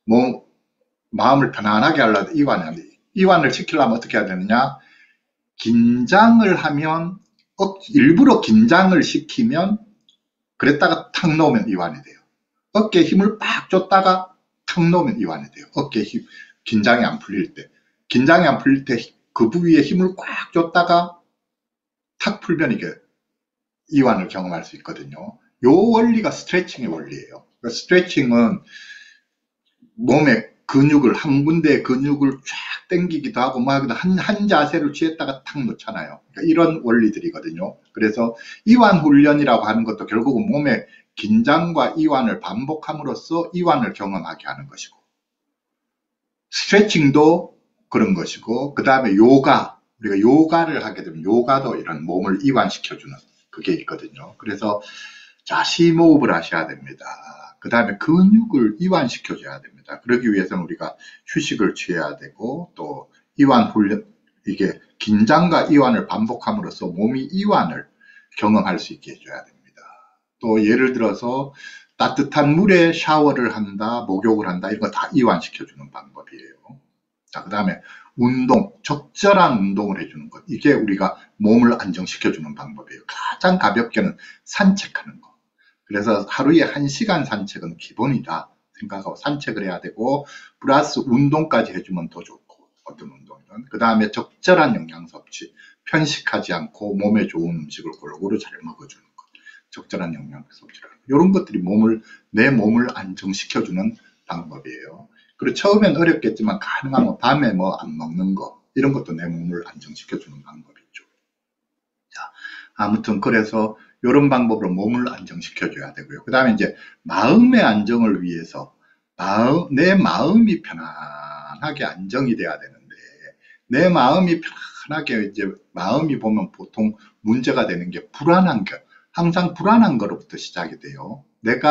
마음을 편안하게 하려면 이완이 안 돼요. 이완을 시키려면 어떻게 해야 되느냐? 긴장을 하면, 일부러 긴장을 시키면, 그랬다가 탁 놓으면 이완이 돼요. 어깨에 힘을 빡 줬다가 탁 놓으면 이완이 돼요. 어깨에 긴장이 안 풀릴 때. 긴장이 안 풀릴 때 그 부위에 힘을 꽉 줬다가 탁 풀면 이게 이완을 경험할 수 있거든요. 요 원리가 스트레칭의 원리예요. 스트레칭은 몸의 근육을, 한 군데의 근육을 쫙 당기기도 하고 뭐 하기도, 한 자세를 취했다가 탁 놓잖아요. 그러니까 이런 원리들이거든요. 그래서 이완 훈련이라고 하는 것도 결국은 몸의 긴장과 이완을 반복함으로써 이완을 경험하게 하는 것이고, 스트레칭도 그런 것이고, 그 다음에 우리가 요가를 하게 되면 요가도 이런 몸을 이완시켜주는 그게 있거든요. 그래서 자, 심호흡을 하셔야 됩니다. 그 다음에 근육을 이완시켜줘야 됩니다. 그러기 위해서는 우리가 휴식을 취해야 되고, 또 이완 훈련, 이게 긴장과 이완을 반복함으로써 몸이 이완을 경험할 수 있게 해줘야 됩니다. 또 예를 들어서 따뜻한 물에 샤워를 한다, 목욕을 한다, 이런 거 다 이완시켜주는 방법이에요. 자, 그 다음에 운동, 적절한 운동을 해주는 것. 이게 우리가 몸을 안정시켜주는 방법이에요. 가장 가볍게는 산책하는 거. 그래서 하루에 1시간 산책은 기본이다 생각하고 산책을 해야 되고, 플러스 운동까지 해주면 더 좋고, 어떤 운동이든. 그 다음에 적절한 영양 섭취, 편식하지 않고 몸에 좋은 음식을 골고루 잘 먹어주는 것. 적절한 영양 섭취를. 이런 것들이 내 몸을 안정시켜주는 방법이에요. 그리고 처음엔 어렵겠지만 가능하면 밤에 뭐 안 먹는 거, 이런 것도 내 몸을 안정시켜주는 방법이죠. 자, 아무튼 그래서 이런 방법으로 몸을 안정시켜줘야 되고요. 그 다음에 이제 마음의 안정을 위해서 내 마음이 편안하게 안정이 돼야 되는데, 내 마음이 편안하게, 이제 마음이 보면 보통 문제가 되는 게 불안한 것, 항상 불안한 거로부터 시작이 돼요.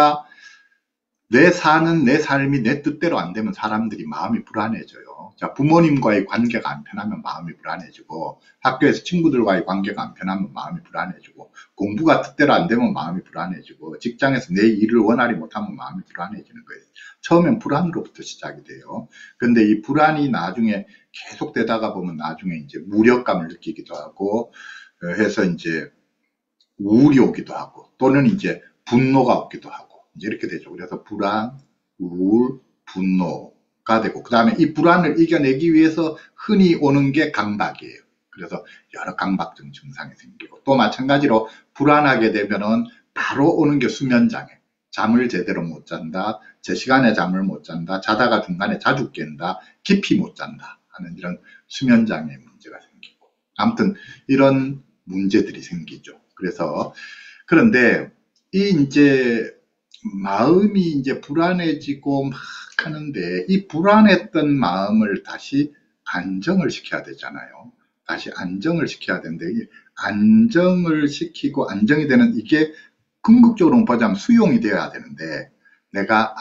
내 삶이 내 뜻대로 안 되면 사람들이 마음이 불안해져요. 자, 부모님과의 관계가 안 편하면 마음이 불안해지고, 학교에서 친구들과의 관계가 안 편하면 마음이 불안해지고, 공부가 뜻대로 안 되면 마음이 불안해지고, 직장에서 내 일을 원활히 못하면 마음이 불안해지는 거예요. 처음엔 불안으로부터 시작이 돼요. 근데 이 불안이 나중에 계속 되다가 보면 나중에 이제 무력감을 느끼기도 하고, 해서 이제 우울이 오기도 하고, 또는 이제 분노가 오기도 하고, 이제 이렇게 되죠. 그래서 불안, 우울, 분노가 되고, 그 다음에 이 불안을 이겨내기 위해서 흔히 오는 게 강박이에요. 그래서 여러 강박증 증상이 생기고, 또 마찬가지로 불안하게 되면은 바로 오는 게 수면장애. 잠을 제대로 못 잔다, 제 시간에 잠을 못 잔다, 자다가 중간에 자주 깬다, 깊이 못 잔다 하는 이런 수면장애 문제가 생기고, 아무튼 이런 문제들이 생기죠. 그런데 이제 마음이 이제 불안해지고 막 하는데, 이 불안했던 마음을 다시 안정을 시켜야 되잖아요. 다시 안정을 시켜야 되는데, 이 안정을 시키고 안정이 되는, 이게 궁극적으로 보자면 수용이 되어야 되는데, 내가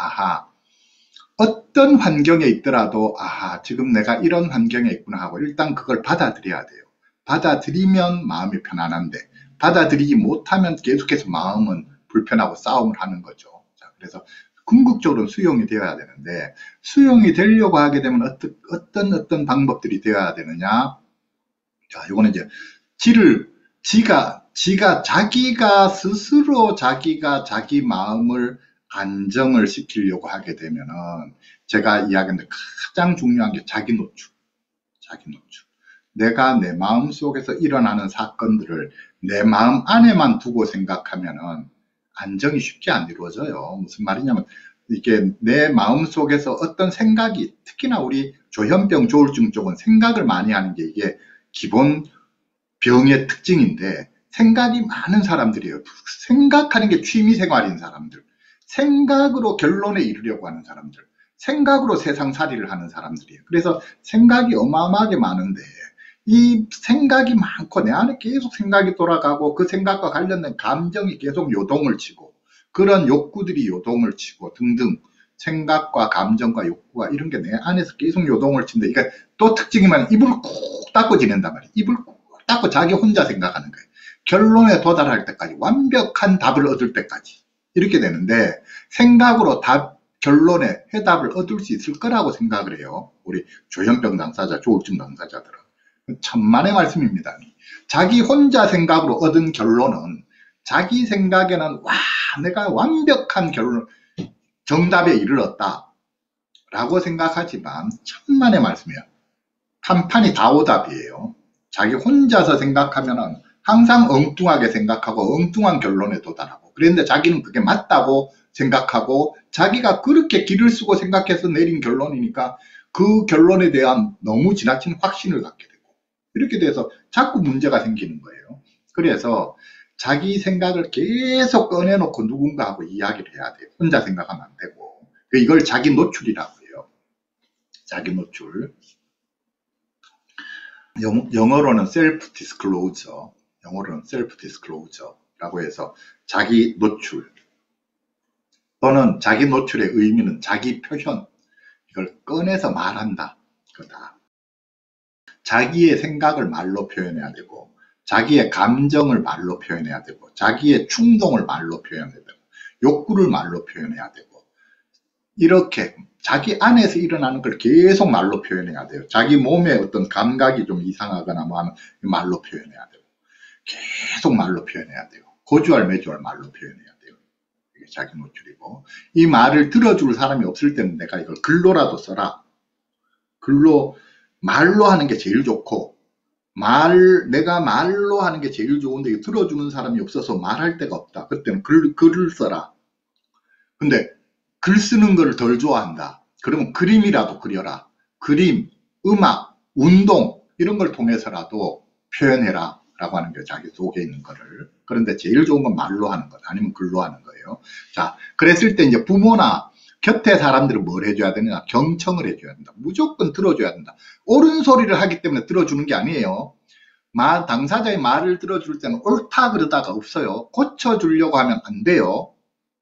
어떤 환경에 있더라도 지금 내가 이런 환경에 있구나 하고 일단 그걸 받아들여야 돼요. 받아들이면 마음이 편안한데, 받아들이지 못하면 계속해서 마음은 불편하고 싸움을 하는 거죠. 자, 그래서 궁극적으로 수용이 되어야 되는데, 수용이 되려고 하게 되면 어떤 방법들이 되어야 되느냐. 자, 요거는 이제 자기가 스스로 자기 마음을 안정을 시키려고 하게 되면은, 제가 이야기했는데 가장 중요한 게 자기 노출. 내가 내 마음 속에서 일어나는 사건들을 내 마음 안에만 두고 생각하면은 안정이 쉽게 안 이루어져요. 무슨 말이냐면, 이게 내 마음 속에서 어떤 생각이, 특히나 우리 조현병 조울증 쪽은 생각을 많이 하는 게 이게 기본 병의 특징인데, 생각이 많은 사람들이에요. 생각하는 게 취미 생활인 사람들, 생각으로 결론에 이르려고 하는 사람들, 생각으로 세상살이를 하는 사람들이에요. 그래서 생각이 어마어마하게 많은데, 이 생각이 많고 내 안에 계속 생각이 돌아가고, 그 생각과 관련된 감정이 계속 요동을 치고, 그런 욕구들이 요동을 치고 등등, 생각과 감정과 욕구가 이런 게 내 안에서 계속 요동을 치는데, 이게 또 특징이면 입을 꾹 닫고 지낸단 말이에요. 입을 꾹 닫고 자기 혼자 생각하는 거예요. 결론에 도달할 때까지, 완벽한 답을 얻을 때까지 이렇게 되는데, 생각으로 결론에 해답을 얻을 수 있을 거라고 생각을 해요. 우리 조현병 당사자, 조울증 당사자들은. 천만의 말씀입니다. 자기 혼자 생각으로 얻은 결론은, 자기 생각에는 내가 완벽한 정답에 이르렀다 라고 생각하지만, 천만의 말씀이에요. 한판이 다 오답이에요. 자기 혼자서 생각하면은 항상 엉뚱하게 생각하고 엉뚱한 결론에 도달하고, 그런데 자기는 그게 맞다고 생각하고, 자기가 그렇게 길을 쓰고 생각해서 내린 결론이니까 그 결론에 대한 너무 지나친 확신을 갖게 되고, 이렇게 돼서 자꾸 문제가 생기는 거예요. 그래서 자기 생각을 계속 꺼내놓고 누군가하고 이야기를 해야 돼요. 혼자 생각하면 안 되고. 이걸 자기 노출이라고 해요. 자기 노출. 영어로는 self disclosure, 라고 해서 자기 노출, 또는 자기 노출의 의미는 자기 표현, 이걸 꺼내서 말한다, 그거다. 자기의 생각을 말로 표현해야 되고, 자기의 감정을 말로 표현해야 되고, 자기의 충동을 말로 표현해야 되고, 욕구를 말로 표현해야 되고, 이렇게 자기 안에서 일어나는 걸 계속 말로 표현해야 돼요. 자기 몸에 어떤 감각이 좀 이상하거나 뭐 하면 말로 표현해야 돼요. 계속 말로 표현해야 돼요. 고주할 매주할 말로 표현해야 돼요. 이게 자기 노출이고, 이 말을 들어줄 사람이 없을 때는 내가 이걸 글로라도 써라. 글로, 말로 하는 게 제일 좋고, 내가 말로 하는 게 제일 좋은데 들어주는 사람이 없어서 말할 데가 없다. 그때는 글을 써라. 근데 글 쓰는 걸 덜 좋아한다. 그러면 그림이라도 그려라. 그림, 음악, 운동 이런 걸 통해서라도 표현해라 라고 하는 거예요. 자기 속에 있는 거를. 그런데 제일 좋은 건 말로 하는 것 아니면 글로 하는 거예요. 자, 그랬을 때 이제 부모나 곁에 사람들은 뭘 해줘야 되느냐? 경청을 해줘야 된다. 무조건 들어줘야 된다. 옳은 소리를 하기 때문에 들어주는 게 아니에요. 당사자의 말을 들어줄 때는 옳다 그러다가 없어요. 고쳐주려고 하면 안 돼요.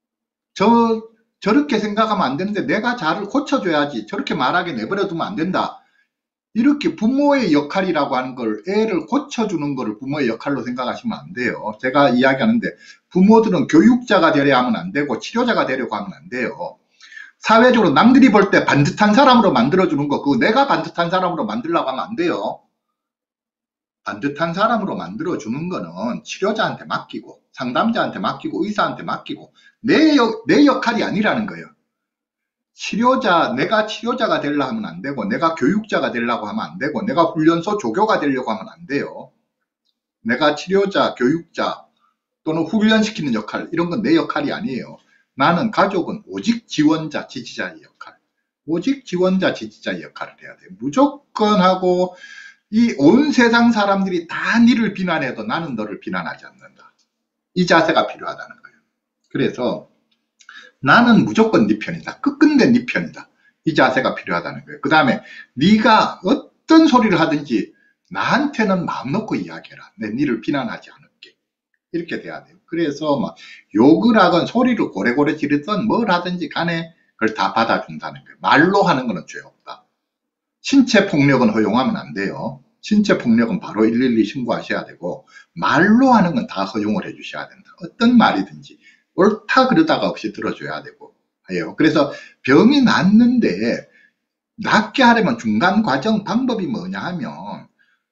저렇게 생각하면 안 되는데 내가 자를 고쳐줘야지. 저렇게 말하게 내버려 두면 안 된다. 이렇게 부모의 역할이라고 하는 걸, 애를 고쳐주는 거를 부모의 역할로 생각하시면 안 돼요. 제가 이야기하는데 부모들은 교육자가 되려 하면 안 되고 치료자가 되려고 하면 안 돼요. 사회적으로 남들이 볼 때 반듯한 사람으로 만들어주는 거, 그거 내가 반듯한 사람으로 만들려고 하면 안 돼요. 반듯한 사람으로 만들어주는 거는 치료자한테 맡기고 상담자한테 맡기고 의사한테 맡기고 내 역할이 아니라는 거예요. 내가 치료자가 되려고 하면 안 되고 내가 교육자가 되려고 하면 안 되고 내가 훈련소 조교가 되려고 하면 안 돼요. 내가 치료자, 교육자 또는 훈련시키는 역할, 이런 건 내 역할이 아니에요. 나는 가족은 오직 지원자, 지지자의 역할, 오직 지원자, 지지자의 역할을 해야 돼요. 무조건 하고 이 온 세상 사람들이 다 니를 비난해도 나는 너를 비난하지 않는다. 이 자세가 필요하다는 거예요. 그래서 나는 무조건 네 편이다. 끝끝내 네 편이다. 이 자세가 필요하다는 거예요. 그 다음에 네가 어떤 소리를 하든지 나한테는 마음 놓고 이야기해라. 내 니를 비난하지 않을게. 이렇게 돼야 돼요. 그래서 막 욕을 하건 소리를 고래고래 지르든 뭘 하든지 간에 그걸 다 받아준다는 거예요. 말로 하는 거는 죄 없다. 신체 폭력은 허용하면 안 돼요. 신체 폭력은 바로 112 신고하셔야 되고 말로 하는 건 다 허용을 해 주셔야 된다. 어떤 말이든지 옳다 그러다가 없이 들어줘야 되고 해요. 그래서 병이 낫는데 낫게 하려면 중간 과정 방법이 뭐냐 하면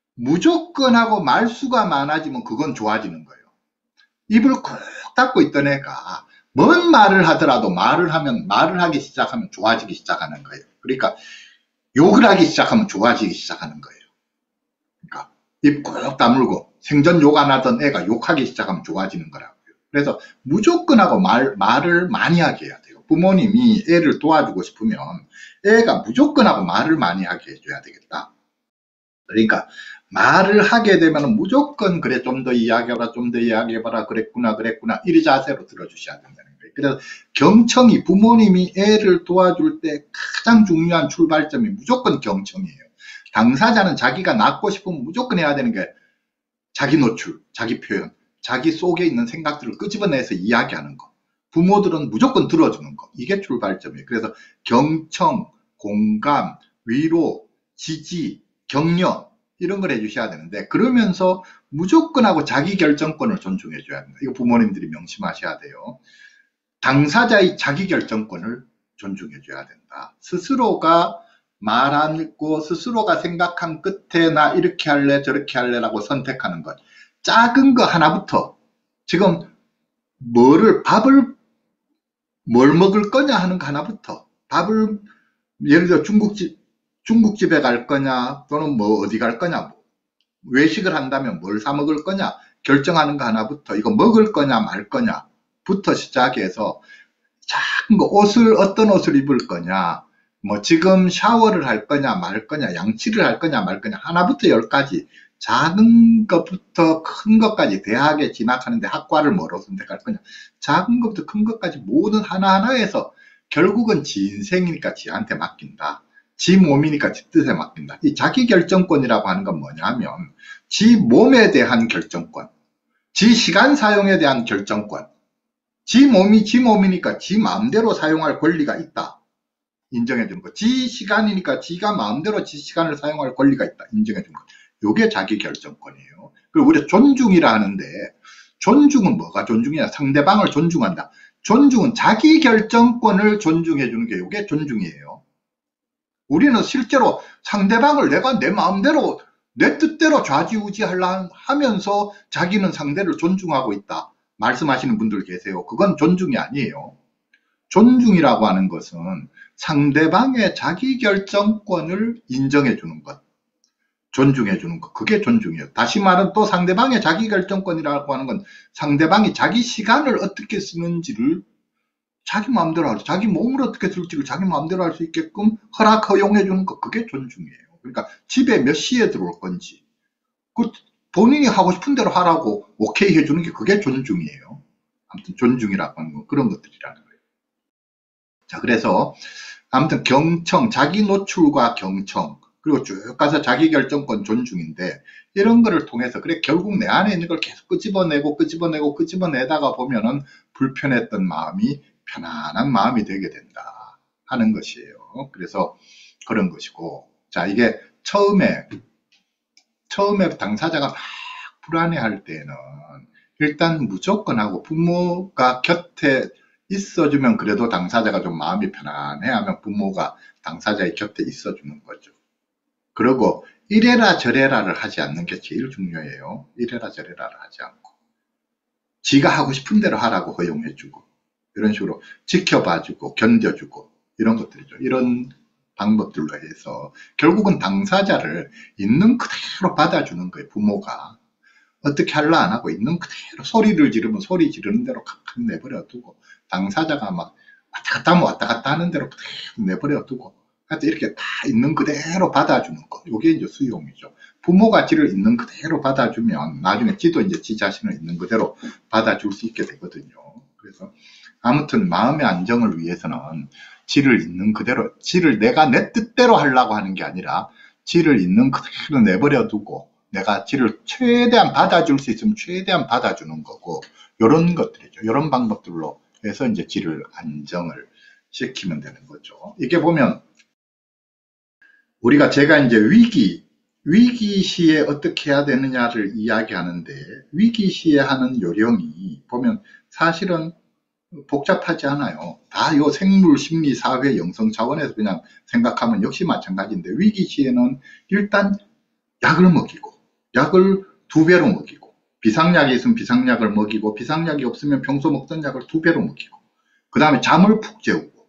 무조건 하고 말수가 많아지면 그건 좋아지는 거예요. 입을 콕 닫고 있던 애가 뭔 말을 하더라도 말을 하기 시작하면 좋아지기 시작하는 거예요. 그러니까 욕을 하기 시작하면 좋아지기 시작하는 거예요. 그러니까 입 꼭 다물고 생전 욕 안 하던 애가 욕하기 시작하면 좋아지는 거라고요. 그래서 무조건 하고 말을 많이 하게 해야 돼요. 부모님이 애를 도와주고 싶으면 애가 무조건 하고 말을 많이 하게 해줘야 되겠다. 그러니까 말을 하게 되면 무조건 그래 좀 더 이야기해봐라, 좀 더 이야기해봐라, 그랬구나 이리 자세로 들어주셔야 된다는 거예요. 그래서 경청이, 부모님이 애를 도와줄 때 가장 중요한 출발점이 무조건 경청이에요. 당사자는 자기가 낫고 싶으면 무조건 해야 되는 게 자기 노출, 자기 표현, 자기 속에 있는 생각들을 끄집어내서 이야기하는 거. 부모들은 무조건 들어주는 거. 이게 출발점이에요. 그래서 경청, 공감, 위로, 지지, 격려 이런 걸 해주셔야 되는데 그러면서 무조건 하고 자기 결정권을 존중해 줘야 된다. 이거 부모님들이 명심하셔야 돼요. 당사자의 자기 결정권을 존중해 줘야 된다. 스스로가 말하고 스스로가 생각한 끝에 나 이렇게 할래 저렇게 할래 라고 선택하는 것. 작은 거 하나부터 지금 밥을 뭘 먹을 거냐 하는 거 하나부터 밥을 예를 들어 중국집에 갈 거냐 또는 뭐 어디 갈 거냐 외식을 한다면 뭘 사 먹을 거냐 결정하는 거 하나부터 이거 먹을 거냐 말 거냐 부터 시작해서 작은 거 어떤 옷을 입을 거냐 뭐 지금 샤워를 할 거냐 말 거냐 양치를 할 거냐 말 거냐 하나부터 10가지 작은 것부터 큰 것까지 대학에 진학하는데 학과를 뭐로 선택할 거냐 작은 것부터 큰 것까지 모든 하나하나에서 결국은 지 인생이니까 지한테 맡긴다. 지 몸이니까 지 뜻에 맡긴다. 이 자기 결정권이라고 하는 건 뭐냐면 지 몸에 대한 결정권, 지 시간 사용에 대한 결정권, 지 몸이 지 몸이니까 지 마음대로 사용할 권리가 있다. 인정해 주는 거. 지 시간이니까 지가 마음대로 지 시간을 사용할 권리가 있다. 인정해 주는 거. 요게 자기 결정권이에요. 그리고 우리가 존중이라 하는데 존중은 뭐가 존중이냐? 상대방을 존중한다. 존중은 자기 결정권을 존중해 주는 게 요게 존중이에요. 우리는 실제로 상대방을 내가 내 마음대로 내 뜻대로 좌지우지하면서 자기는 상대를 존중하고 있다 말씀하시는 분들 계세요. 그건 존중이 아니에요. 존중이라고 하는 것은 상대방의 자기결정권을 인정해 주는 것, 존중해 주는 것, 그게 존중이에요. 다시 말은 또 상대방의 자기결정권이라고 하는 건 상대방이 자기 시간을 어떻게 쓰는지를 자기 마음대로 할 수, 자기 몸을 어떻게 쓸지를 자기 마음대로 할 수 있게끔 허용해 주는 것, 그게 존중이에요. 그러니까 집에 몇 시에 들어올 건지, 그 본인이 하고 싶은 대로 하라고 오케이 해주는 게 그게 존중이에요. 아무튼 존중이라고 하는 건 그런 것들이라는 거예요. 자, 그래서 아무튼 경청, 자기 노출과 경청, 그리고 쭉 가서 자기결정권 존중인데, 이런 거를 통해서 그래 결국 내 안에 있는 걸 계속 끄집어내다가 보면은 불편했던 마음이 편안한 마음이 되게 된다 하는 것이에요. 그래서 그런 것이고, 자, 이게 처음에 당사자가 막 불안해할 때는 일단 무조건 하고 부모가 곁에 있어주면 그래도 당사자가 좀 마음이 편안해하면 부모가 당사자의 곁에 있어주는 거죠. 그리고 이래라 저래라를 하지 않는 게 제일 중요해요. 이래라 저래라를 하지 않고 지가 하고 싶은 대로 하라고 허용해주고, 이런 식으로 지켜봐주고 견뎌주고, 이런 것들이죠. 이런 방법들로 해서 결국은 당사자를 있는 그대로 받아주는 거예요. 부모가 어떻게 하려 안 하고 있는 그대로 소리를 지르면 소리 지르는 대로 칵칵 내버려 두고, 당사자가 막 왔다 갔다 하면 왔다 갔다 하는 대로 그대로 내버려 두고, 하여튼 이렇게 다 있는 그대로 받아주는 거, 이게 이제 수용이죠. 부모가 지를 있는 그대로 받아주면 나중에 지도 이제 지 자신을 있는 그대로 받아줄 수 있게 되거든요. 그래서 아무튼 마음의 안정을 위해서는 지를 있는 그대로, 지를 내가 내 뜻대로 하려고 하는 게 아니라 지를 있는 그대로 내버려 두고 내가 지를 최대한 받아줄 수 있으면 최대한 받아주는 거고, 이런 것들이죠. 이런 방법들로 해서 이제 지를 안정을 시키면 되는 거죠. 이게 보면 제가 이제 위기 시에 어떻게 해야 되느냐를 이야기하는데, 위기 시에 하는 요령이 보면 사실은 복잡하지 않아요. 다 요 생물, 심리, 사회, 영성 차원에서 그냥 생각하면 역시 마찬가지인데, 위기 시에는 일단 약을 먹이고, 약을 2배로 먹이고, 비상약이 있으면 비상약을 먹이고, 비상약이 없으면 평소 먹던 약을 2배로 먹이고, 그 다음에 잠을 푹 재우고,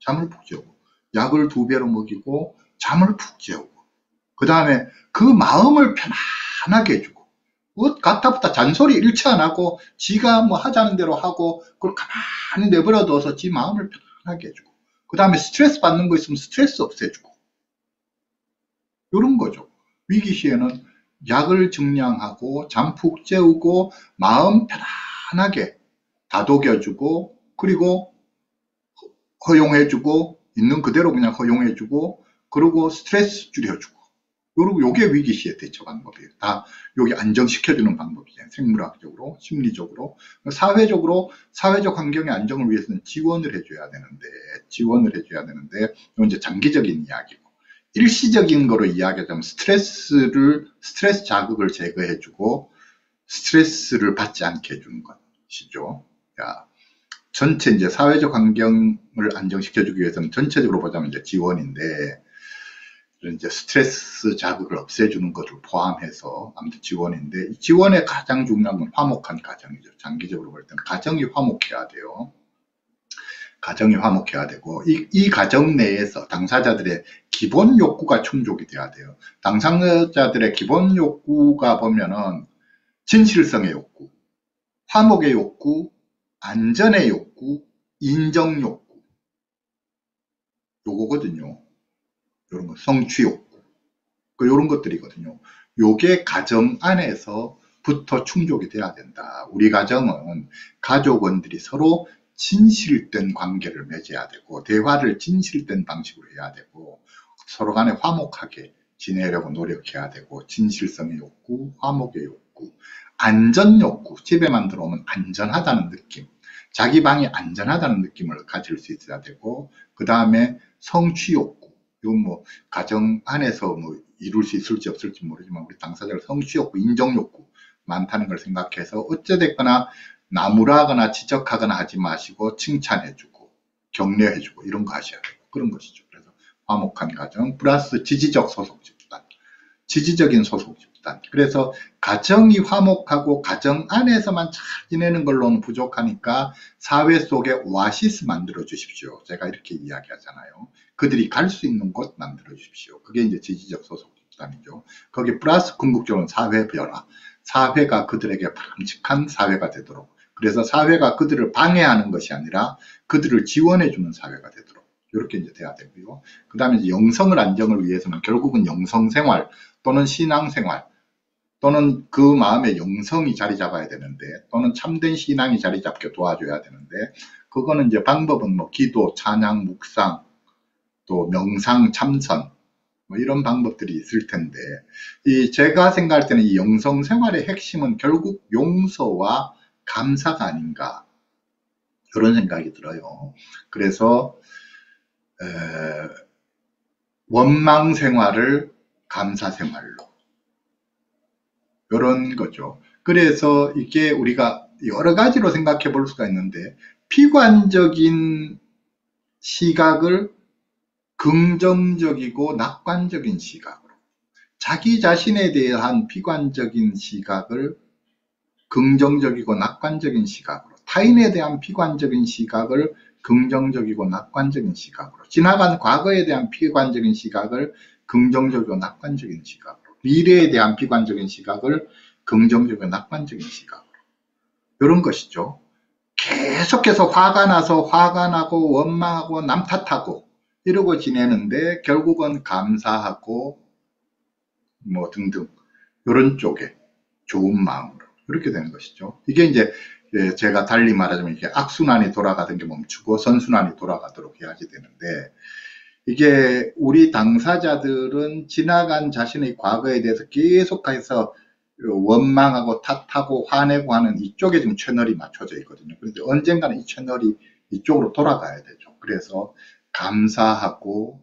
약을 2배로 먹이고 잠을 푹 재우고, 그 다음에 그 마음을 편안하게 해주고, 가타부타 잔소리 일체 안 하고 지가 뭐 하자는 대로 하고 그걸 가만히 내버려 둬서 지 마음을 편안하게 해주고, 그 다음에 스트레스 받는 거 있으면 스트레스 없애주고, 이런 거죠. 위기 시에는 약을 증량하고 잠 푹 재우고 마음 편안하게 다독여주고, 그리고 허용해주고, 있는 그대로 그냥 허용해주고, 그리고 스트레스 줄여주고, 요게 위기 시의 대처 방법이에요. 다 요게 안정시켜주는 방법이에요. 생물학적으로, 심리적으로, 사회적 환경의 안정을 위해서는 지원을 해줘야 되는데, 이건 이제 장기적인 이야기고, 일시적인 거로 이야기하자면 스트레스 자극을 제거해주고 스트레스를 받지 않게 해주는 것이죠. 전체 이제 사회적 환경을 안정시켜주기 위해서는 전체적으로 보자면 이제 지원인데, 이제 스트레스 자극을 없애주는 것을 포함해서 아무튼 지원인데, 이 지원의 가장 중요한 건 화목한 가정이죠. 장기적으로 볼 때는 가정이 화목해야 돼요. 가정이 화목해야 되고, 이 가정 내에서 당사자들의 기본 욕구가 충족이 돼야 돼요. 당사자들의 기본 욕구가 보면은 진실성의 욕구, 화목의 욕구, 안전의 욕구, 인정 욕구, 요거거든요. 요런 거, 성취 욕구, 요런 것들이거든요. 요게 가정 안에서부터 충족이 돼야 된다. 우리 가정은 가족원들이 서로 진실된 관계를 맺어야 되고, 대화를 진실된 방식으로 해야 되고, 서로 간에 화목하게 지내려고 노력해야 되고, 진실성의 욕구, 화목의 욕구, 안전 욕구, 집에만 들어오면 안전하다는 느낌, 자기 방이 안전하다는 느낌을 가질 수 있어야 되고, 그 다음에 성취 욕구, 이건 뭐 가정 안에서 뭐 이룰 수 있을지 없을지 모르지만 우리 당사자를 성취 욕구, 인정 욕구 많다는 걸 생각해서 어찌됐거나 나무라거나 지적하거나 하지 마시고 칭찬해주고 격려해주고 이런 거 하셔야 돼요. 그런 것이죠. 그래서 화목한 가정 플러스 지지적 소속 집단, 지지적인 소속 집단. 그래서 가정이 화목하고 가정 안에서만 잘 지내는 걸로는 부족하니까 사회 속에 오아시스 만들어 주십시오. 제가 이렇게 이야기하잖아요. 그들이 갈 수 있는 곳 만들어 주십시오. 그게 이제 지지적 소속 집단이죠. 거기 플러스 궁극적으로는 사회 변화, 사회가 그들에게 바람직한 사회가 되도록, 그래서 사회가 그들을 방해하는 것이 아니라 그들을 지원해 주는 사회가 되도록 이렇게 이제 돼야 되고요. 그 다음에 영성을 안정을 위해서는 결국은 영성생활 또는 신앙생활 또는 그 마음의 영성이 자리 잡아야 되는데, 또는 참된 신앙이 자리 잡게 도와줘야 되는데, 그거는 이제 방법은 뭐 기도, 찬양, 묵상, 또 명상, 참선 뭐 이런 방법들이 있을 텐데, 제가 생각할 때는 이 영성생활의 핵심은 결국 용서와 감사가 아닌가, 그런 생각이 들어요. 그래서 원망 생활을 감사 생활로, 이런 거죠. 그래서 이게 우리가 여러 가지로 생각해 볼 수가 있는데, 비관적인 시각을 긍정적이고 낙관적인 시각으로, 자기 자신에 대한 비관적인 시각을 긍정적이고 낙관적인 시각으로, 타인에 대한 비관적인 시각을 긍정적이고 낙관적인 시각으로, 지나간 과거에 대한 비관적인 시각을 긍정적이고 낙관적인 시각으로, 미래에 대한 비관적인 시각을 긍정적이고 낙관적인 시각으로, 이런 것이죠. 계속해서 화가 나서 화가 나고 원망하고 남 탓하고 이러고 지내는데, 결국은 감사하고 뭐 등등 이런 쪽에 좋은 마음으로 이렇게 되는 것이죠. 이게 이제 제가 달리 말하자면 이게 악순환이 돌아가던 게 멈추고 선순환이 돌아가도록 해야지 되는데, 이게 우리 당사자들은 지나간 자신의 과거에 대해서 계속해서 원망하고 탓하고 화내고 하는 이쪽에 지금 채널이 맞춰져 있거든요. 그런데 언젠가는 이 채널이 이쪽으로 돌아가야 되죠. 그래서 감사하고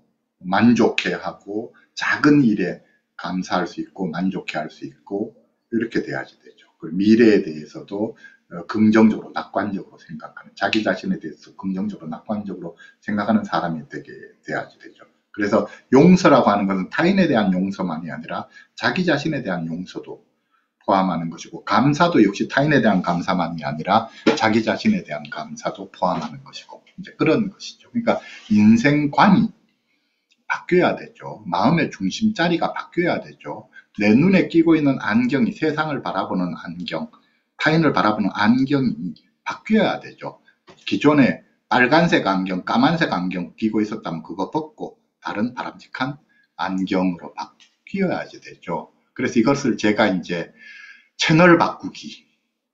만족해하고 작은 일에 감사할 수 있고 만족해할 수 있고 이렇게 돼야지 되죠. 미래에 대해서도 긍정적으로 낙관적으로 생각하는, 자기 자신에 대해서 긍정적으로 낙관적으로 생각하는 사람이 되게 돼야지 되죠. 그래서 용서라고 하는 것은 타인에 대한 용서만이 아니라 자기 자신에 대한 용서도 포함하는 것이고, 감사도 역시 타인에 대한 감사만이 아니라 자기 자신에 대한 감사도 포함하는 것이고, 이제 그런 것이죠. 그러니까 인생관이 바뀌어야 되죠. 마음의 중심자리가 바뀌어야 되죠. 내 눈에 끼고 있는 안경이, 세상을 바라보는 안경, 타인을 바라보는 안경이 바뀌어야 되죠. 기존에 빨간색 안경, 까만색 안경 끼고 있었다면 그거 벗고 다른 바람직한 안경으로 바뀌어야지 되죠. 그래서 이것을 제가 이제 채널 바꾸기,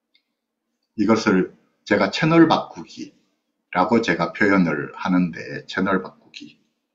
이것을 제가 채널 바꾸기라고 제가 표현을 하는데, 채널 바꾸기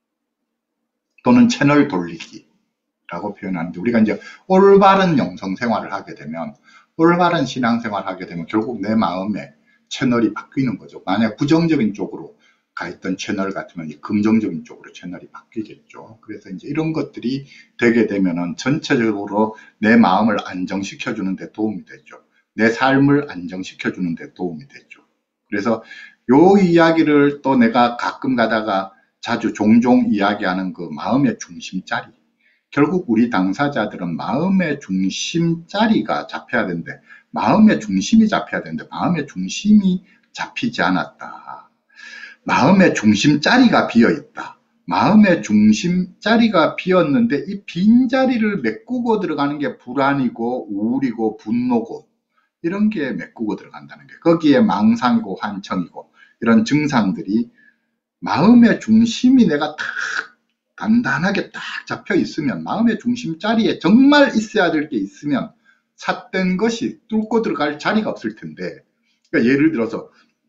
또는 채널 돌리기라고 표현하는데, 우리가 이제 올바른 영성 생활을 하게 되면, 올바른 신앙생활을 하게 되면 결국 내 마음의 채널이 바뀌는 거죠. 만약 부정적인 쪽으로 가 있던 채널 같으면 긍정적인 쪽으로 채널이 바뀌겠죠. 그래서 이제 이런 것들이 되게 되면은 전체적으로 내 마음을 안정시켜 주는 데 도움이 되죠. 내 삶을 안정시켜 주는 데 도움이 되죠. 그래서 요 이야기를 또 내가 가끔 가다가 자주 종종 이야기하는 그 마음의 중심자리, 결국 우리 당사자들은 마음의 중심자리가 잡혀야 되는데, 마음의 중심이 잡혀야 되는데 마음의 중심이 잡히지 않았다. 마음의 중심자리가 비어있다. 마음의 중심자리가 비었는데 이 빈자리를 메꾸고 들어가는 게 불안이고 우울이고 분노고 이런 게 메꾸고 들어간다는 게, 거기에 망상이고 환청이고 이런 증상들이, 마음의 중심이 내가 딱 단단하게 딱 잡혀 있으면, 마음의 중심자리에 정말 있어야 될 게 있으면 삿된 것이 뚫고 들어갈 자리가 없을 텐데, 그러니까 예를 들어서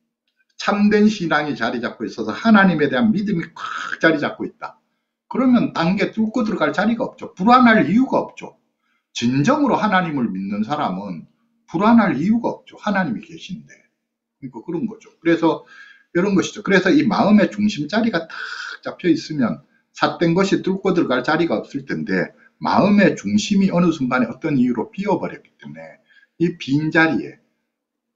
참된 신앙이 자리 잡고 있어서 하나님에 대한 믿음이 꽉 자리 잡고 있다. 그러면 딴 게 뚫고 들어갈 자리가 없죠. 불안할 이유가 없죠. 진정으로 하나님을 믿는 사람은 불안할 이유가 없죠. 하나님이 계신데. 그러니까 그런 거죠. 그래서 이런 것이죠. 그래서 이 마음의 중심자리가 탁 잡혀 있으면 삿된 것이 뚫고 들어갈 자리가 없을 텐데, 마음의 중심이 어느 순간에 어떤 이유로 비어버렸기 때문에 이 빈자리에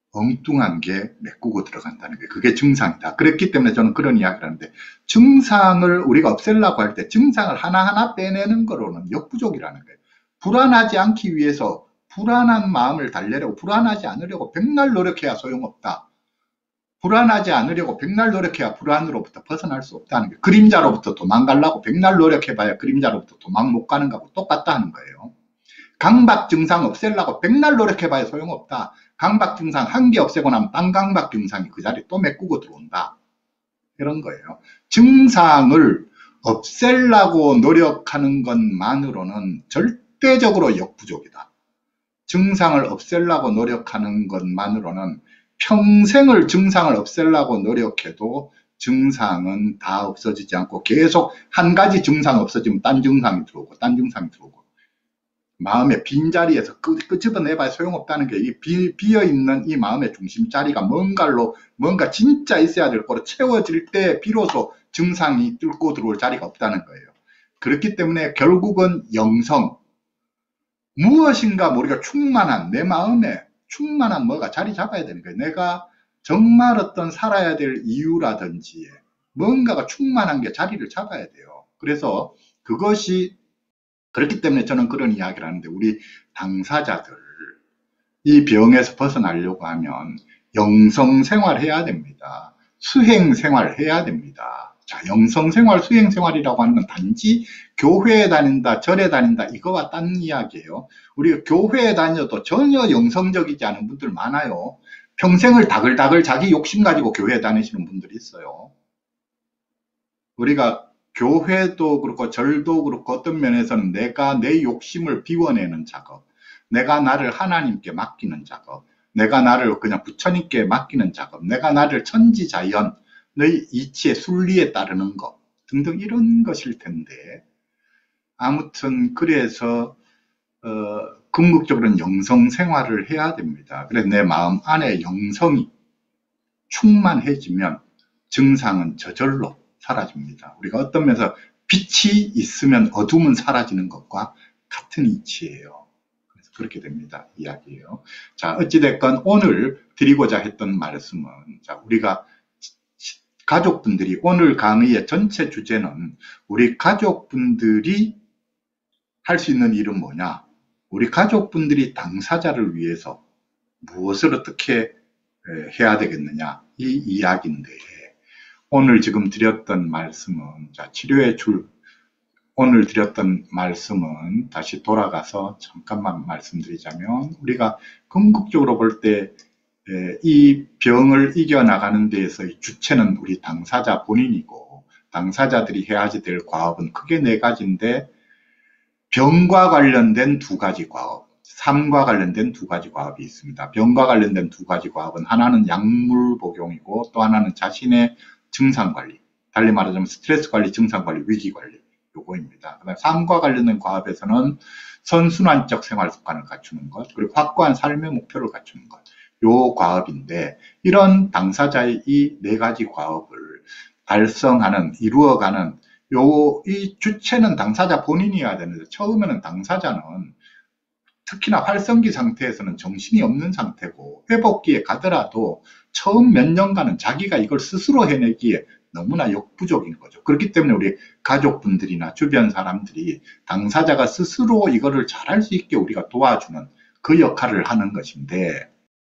엉뚱한 게 메꾸고 들어간다는 게 그게 증상이다. 그랬기 때문에 저는 그런 이야기를 하는데 증상을 우리가 없애려고 할 때 증상을 하나하나 빼내는 거로는 역부족이라는 거예요. 불안하지 않기 위해서 불안한 마음을 달래려고 불안하지 않으려고 백날 노력해야 소용없다. 불안하지 않으려고 백날 노력해야 불안으로부터 벗어날 수 없다는 게 그림자로부터 도망가려고 백날 노력해봐야 그림자로부터 도망 못 가는 거하고 똑같다는 거예요. 강박 증상 없애려고 백날 노력해봐야 소용없다. 강박 증상 한 개 없애고 나면 딴 강박 증상이 그 자리에 또 메꾸고 들어온다. 이런 거예요. 증상을 없애려고 노력하는 것만으로는 절대적으로 역부족이다. 증상을 없애려고 노력하는 것만으로는 평생을 증상을 없애려고 노력해도 증상은 다 없어지지 않고 계속 한 가지 증상 없어지면 딴 증상이 들어오고 딴 증상이 들어오고 마음의 빈자리에서 끄집어내봐야 소용없다는 게 이 비어있는 이 마음의 중심자리가 뭔가 진짜 있어야 될 거로 채워질 때 비로소 증상이 뚫고 들어올 자리가 없다는 거예요. 그렇기 때문에 결국은 영성, 무엇인가 모르게 충만한 내 마음에 충만한 뭐가 자리 잡아야 되는 거예요. 내가 정말 어떤 살아야 될 이유라든지 뭔가가 충만한 게 자리를 잡아야 돼요. 그래서 그것이 그렇기 때문에 저는 그런 이야기를 하는데 우리 당사자들 이 병에서 벗어나려고 하면 영성생활 해야 됩니다. 수행생활 해야 됩니다. 자, 영성생활, 수행생활이라고 하는 건 단지 교회에 다닌다, 절에 다닌다 이거와 딴 이야기예요. 우리가 교회에 다녀도 전혀 영성적이지 않은 분들 많아요. 평생을 다글다글 자기 욕심 가지고 교회에 다니시는 분들이 있어요. 우리가 교회도 그렇고 절도 그렇고 어떤 면에서는 내가 내 욕심을 비워내는 작업, 내가 나를 하나님께 맡기는 작업, 내가 나를 그냥 부처님께 맡기는 작업, 내가 나를 천지자연, 너희 이치의 순리에 따르는 것 등등 이런 것일 텐데 아무튼 그래서 궁극적으로는 영성생활을 해야 됩니다. 그래서 내 마음 안에 영성이 충만해지면 증상은 저절로 사라집니다. 우리가 어떤 면에서 빛이 있으면 어둠은 사라지는 것과 같은 이치예요. 그래서 그렇게 됩니다. 이야기예요. 자, 어찌됐건 오늘 드리고자 했던 말씀은 자, 우리가 가족분들이 오늘 강의의 전체 주제는 우리 가족분들이 할 수 있는 일은 뭐냐? 우리 가족분들이 당사자를 위해서 무엇을 어떻게 해야 되겠느냐? 이 이야기인데 오늘 지금 드렸던 말씀은 자, 치료의 줄 오늘 드렸던 말씀은 다시 돌아가서 잠깐만 말씀드리자면 우리가 궁극적으로 볼 때 이 병을 이겨나가는 데에서의 주체는 우리 당사자 본인이고 당사자들이 해야지 될 과업은 크게 네 가지인데 병과 관련된 두 가지 과업, 삶과 관련된 두 가지 과업이 있습니다. 병과 관련된 두 가지 과업은 하나는 약물 복용이고 또 하나는 자신의 증상 관리, 달리 말하자면 스트레스 관리, 증상 관리, 위기 관리 요거입니다. 그다음 삶과 관련된 과업에서는 선순환적 생활 습관을 갖추는 것, 그리고 확고한 삶의 목표를 갖추는 것, 요 과업인데 이런 당사자의 이 네 가지 과업을 달성하는, 이루어가는 이 주체는 당사자 본인이어야 되는데 처음에는 당사자는 특히나 활성기 상태에서는 정신이 없는 상태고 회복기에 가더라도 처음 몇 년간은 자기가 이걸 스스로 해내기에 너무나 역부족인 거죠. 그렇기 때문에 우리 가족분들이나 주변 사람들이 당사자가 스스로 이거를 잘할 수 있게 우리가 도와주는 그 역할을 하는 것인데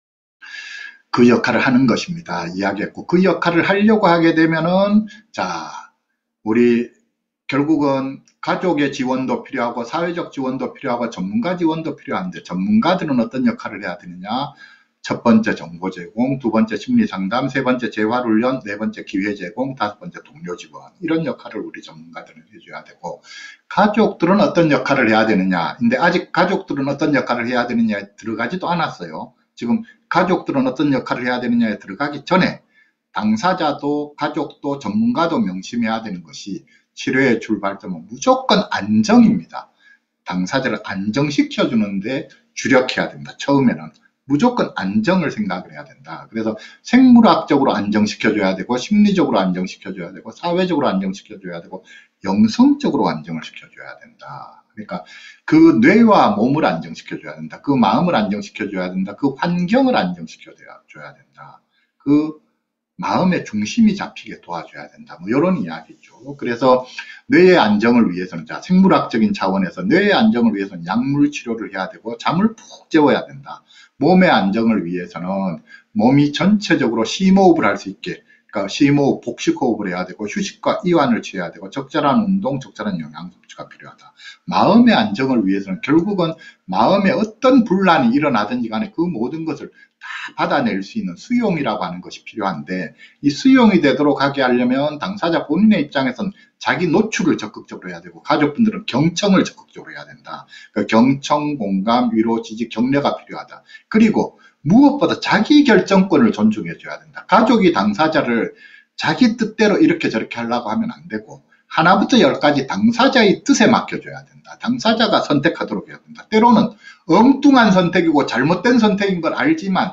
그 역할을 하는 것입니다. 이야기했고 그 역할을 하려고 하게 되면은 자 우리 결국은 가족의 지원도 필요하고 사회적 지원도 필요하고 전문가 지원도 필요한데 전문가들은 어떤 역할을 해야 되느냐? 첫 번째 정보 제공, 두 번째 심리 상담, 세 번째 재활 훈련, 네 번째 기회 제공, 다섯 번째 동료 지원 이런 역할을 우리 전문가들은 해줘야 되고 가족들은 어떤 역할을 해야 되느냐? 근데 아직 가족들은 어떤 역할을 해야 되느냐에 들어가지도 않았어요. 지금 가족들은 어떤 역할을 해야 되느냐에 들어가기 전에 당사자도 가족도 전문가도 명심해야 되는 것이 치료의 출발점은 무조건 안정입니다. 당사자를 안정시켜주는데 주력해야 된다. 처음에는 무조건 안정을 생각을 해야 된다. 그래서 생물학적으로 안정시켜줘야 되고 심리적으로 안정시켜줘야 되고 사회적으로 안정시켜줘야 되고 영성적으로 안정을 시켜줘야 된다. 그러니까 그 뇌와 몸을 안정시켜줘야 된다. 그 마음을 안정시켜줘야 된다. 그 환경을 안정시켜줘야 된다. 그 마음의 중심이 잡히게 도와줘야 된다. 뭐 이런 이야기죠. 그래서 뇌의 안정을 위해서는, 자, 생물학적인 차원에서 뇌의 안정을 위해서는 약물 치료를 해야 되고 잠을 푹 재워야 된다. 몸의 안정을 위해서는 몸이 전체적으로 심호흡을 할 수 있게, 그러니까 심호흡, 복식호흡을 해야 되고 휴식과 이완을 취해야 되고 적절한 운동, 적절한 영양 섭취가 필요하다. 마음의 안정을 위해서는 결국은 마음에 어떤 분란이 일어나든지 간에 그 모든 것을 다 받아낼 수 있는 수용이라고 하는 것이 필요한데, 이 수용이 되도록 하게 하려면 당사자 본인의 입장에서는 자기 노출을 적극적으로 해야 되고 가족분들은 경청을 적극적으로 해야 된다. 그러니까 경청, 공감, 위로, 지지, 격려가 필요하다. 그리고 무엇보다 자기 결정권을 존중해 줘야 된다. 가족이 당사자를 자기 뜻대로 이렇게 저렇게 하려고 하면 안 되고 하나부터 열까지 당사자의 뜻에 맡겨줘야 된다. 당사자가 선택하도록 해야 된다. 때로는 엉뚱한 선택이고 잘못된 선택인 걸 알지만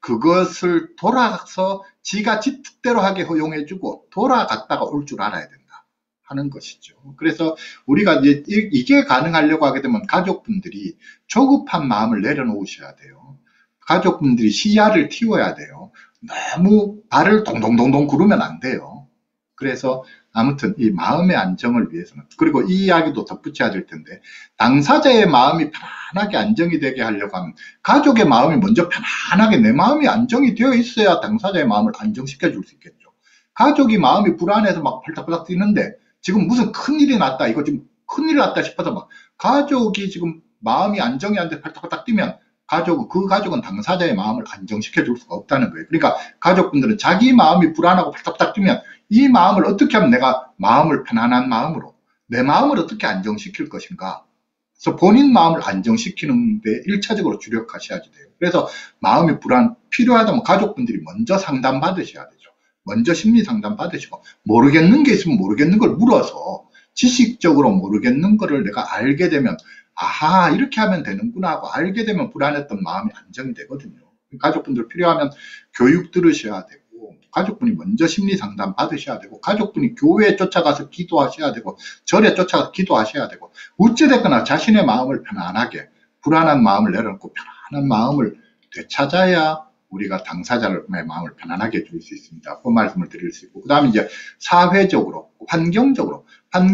그것을 돌아서 지가 지 뜻대로 하게 허용해주고 돌아갔다가 올 줄 알아야 된다 하는 것이죠. 그래서 우리가 이제 이게 가능하려고 하게 되면 가족분들이 조급한 마음을 내려놓으셔야 돼요. 가족분들이 시야를 틔워야 돼요. 너무 발을 동동동동 구르면 안 돼요. 그래서 아무튼 이 마음의 안정을 위해서는, 그리고 이 이야기도 덧붙여야 될 텐데, 당사자의 마음이 편안하게 안정이 되게 하려고 하면 가족의 마음이 먼저 편안하게, 내 마음이 안정이 되어 있어야 당사자의 마음을 안정시켜 줄 수 있겠죠. 가족이 마음이 불안해서 막 팔딱팔딱 뛰는데 지금 무슨 큰일이 났다, 이거 지금 큰일 났다 싶어서 막 가족이 지금 마음이 안정이 안 돼 팔딱팔딱 뛰면 그 가족은 당사자의 마음을 안정시켜 줄 수가 없다는 거예요. 그러니까 가족분들은 자기 마음이 불안하고 팔딱팔딱 뛰면 이 마음을 어떻게 하면 내가 마음을 편안한 마음으로, 내 마음을 어떻게 안정시킬 것인가. 그래서 본인 마음을 안정시키는 데 1차적으로 주력하셔야지 돼요. 그래서 마음이 필요하다면 가족분들이 먼저 상담 받으셔야 되죠. 먼저 심리 상담 받으시고, 모르겠는 게 있으면 모르겠는 걸 물어서 지식적으로 모르겠는 거를 내가 알게 되면 아하, 이렇게 하면 되는구나 하고 알게 되면 불안했던 마음이 안정이 되거든요. 가족분들 필요하면 교육 들으셔야 되고, 가족분이 먼저 심리 상담 받으셔야 되고, 가족분이 교회에 쫓아가서 기도하셔야 되고, 절에 쫓아가서 기도하셔야 되고, 어찌됐거나 자신의 마음을 편안하게, 불안한 마음을 내려놓고 편안한 마음을 되찾아야 우리가 당사자의 마음을 편안하게 해줄 수 있습니다. 그 말씀을 드릴 수 있고, 그 다음에 이제 사회적으로, 환경적으로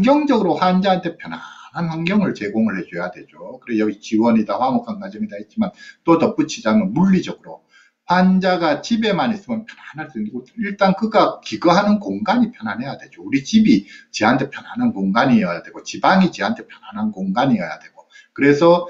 환자한테 편안한 환경을 제공을 해줘야 되죠. 그리고 여기 지원이다, 화목한 가정이다 있지만 또 덧붙이자면 물리적으로 환자가 집에만 있으면 편안할 수 있고, 일단 그가 기거하는 공간이 편안해야 되죠. 우리 집이 지한테 편안한 공간이어야 되고, 지방이 지한테 편안한 공간이어야 되고, 그래서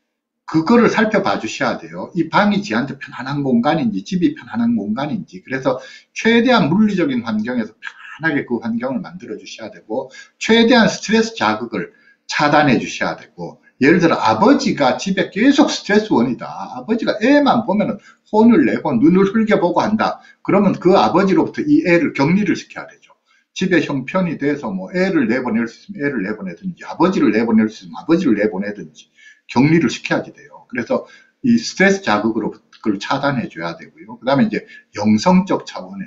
그거를 살펴봐 주셔야 돼요. 이 방이 지한테 편안한 공간인지, 집이 편안한 공간인지. 그래서 최대한 물리적인 환경에서 편안하게 그 환경을 만들어 주셔야 되고, 최대한 스트레스 자극을 차단해 주셔야 되고, 예를 들어 아버지가 집에 계속 스트레스 원이다. 아버지가 애만 보면은 혼을 내고 눈을 흘겨보고 한다. 그러면 그 아버지로부터 이 애를 격리를 시켜야 되죠. 집에 형편이 돼서 뭐 애를 내보낼 수 있으면 애를 내보내든지, 아버지를 내보낼 수 있으면 아버지를 내보내든지 격리를 시켜야지 돼요. 그래서 이 스트레스 자극으로 그걸 차단해 줘야 되고요. 그 다음에 이제 영성적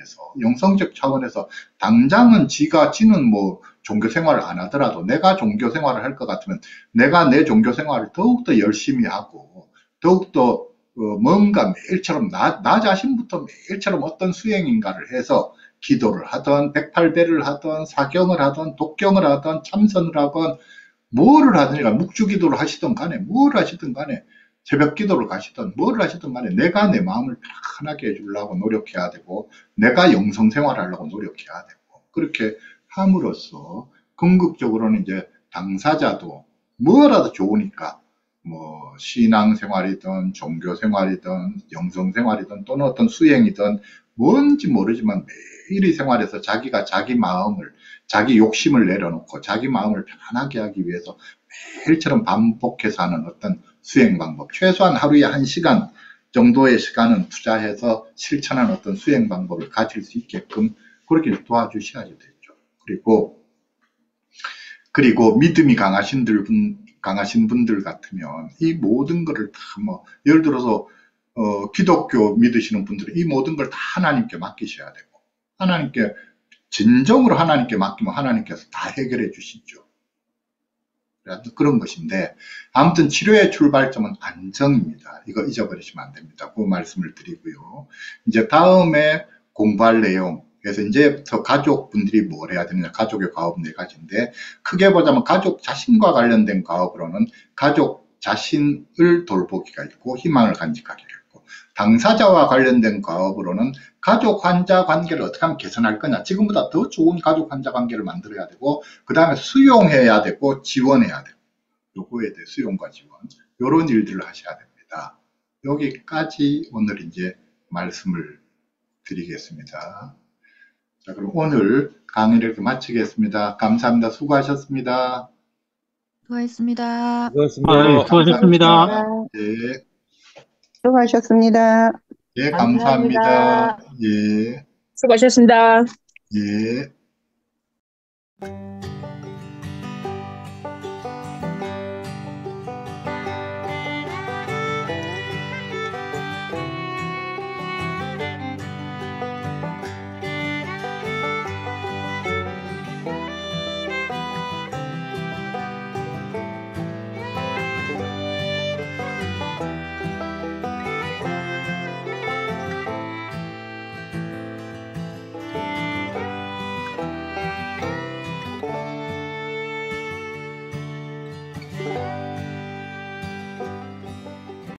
차원에서 당장은 지는 뭐 종교 생활을 안 하더라도 내가 종교 생활을 할 것 같으면 내가 내 종교 생활을 더욱더 열심히 하고, 더욱더 뭔가 매일처럼 나 자신부터 매일처럼 어떤 수행인가를 해서 기도를 하던 108배를 하던 사경을 하던 독경을 하던 참선을 하건 뭐를 하든가, 묵주기도를 하시든 간에 뭘 하시든 간에 새벽 기도를 가시든 뭘 하시든 간에 내가 내 마음을 편하게 해주려고 노력해야 되고, 내가 영성 생활을 하려고 노력해야 되고, 그렇게 함으로써 궁극적으로는 이제 당사자도 뭐라도 좋으니까 뭐 신앙생활이든 종교생활이든 영성생활이든 또는 어떤 수행이든 뭔지 모르지만 매일의 생활에서 자기가 자기 마음을, 자기 욕심을 내려놓고 자기 마음을 편안하게 하기 위해서 매일처럼 반복해서 하는 어떤 수행 방법, 최소한 하루에 1시간 정도의 시간은 투자해서 실천하는 어떤 수행 방법을 가질 수 있게끔 그렇게 도와주셔야 되죠. 그리고 믿음이 강하신 분들 같으면 이 모든 것을 다 예를 들어서 기독교 믿으시는 분들은 이 모든 걸 다 하나님께 맡기셔야 되고, 하나님께 진정으로 하나님께 맡기면 하나님께서 다 해결해 주시죠. 그런 것인데, 아무튼 치료의 출발점은 안정입니다. 이거 잊어버리시면 안 됩니다. 그 말씀을 드리고요. 이제 다음에 공부할 내용. 그래서 이제부터 가족분들이 뭘 해야 되느냐. 가족의 과업 네 가지인데, 크게 보자면 가족 자신과 관련된 과업으로는 가족 자신을 돌보기가 있고 희망을 간직하기가 있고, 당사자와 관련된 과업으로는 가족 환자 관계를 어떻게 하면 개선할 거냐. 지금보다 더 좋은 가족 환자 관계를 만들어야 되고, 그 다음에 수용해야 되고 지원해야 되고, 요거에 대해 수용과 지원, 요런 일들을 하셔야 됩니다. 여기까지 오늘 이제 말씀을 드리겠습니다. 자, 그럼 오늘 강의를 이렇게 마치겠습니다. 감사합니다. 수고하셨습니다. 수고하셨습니다. 수고하셨습니다. 수고하셨습니다. 감사합니다. 예, 수고하셨습니다. 예, 감사합니다. 예, 수고하셨습니다. 예.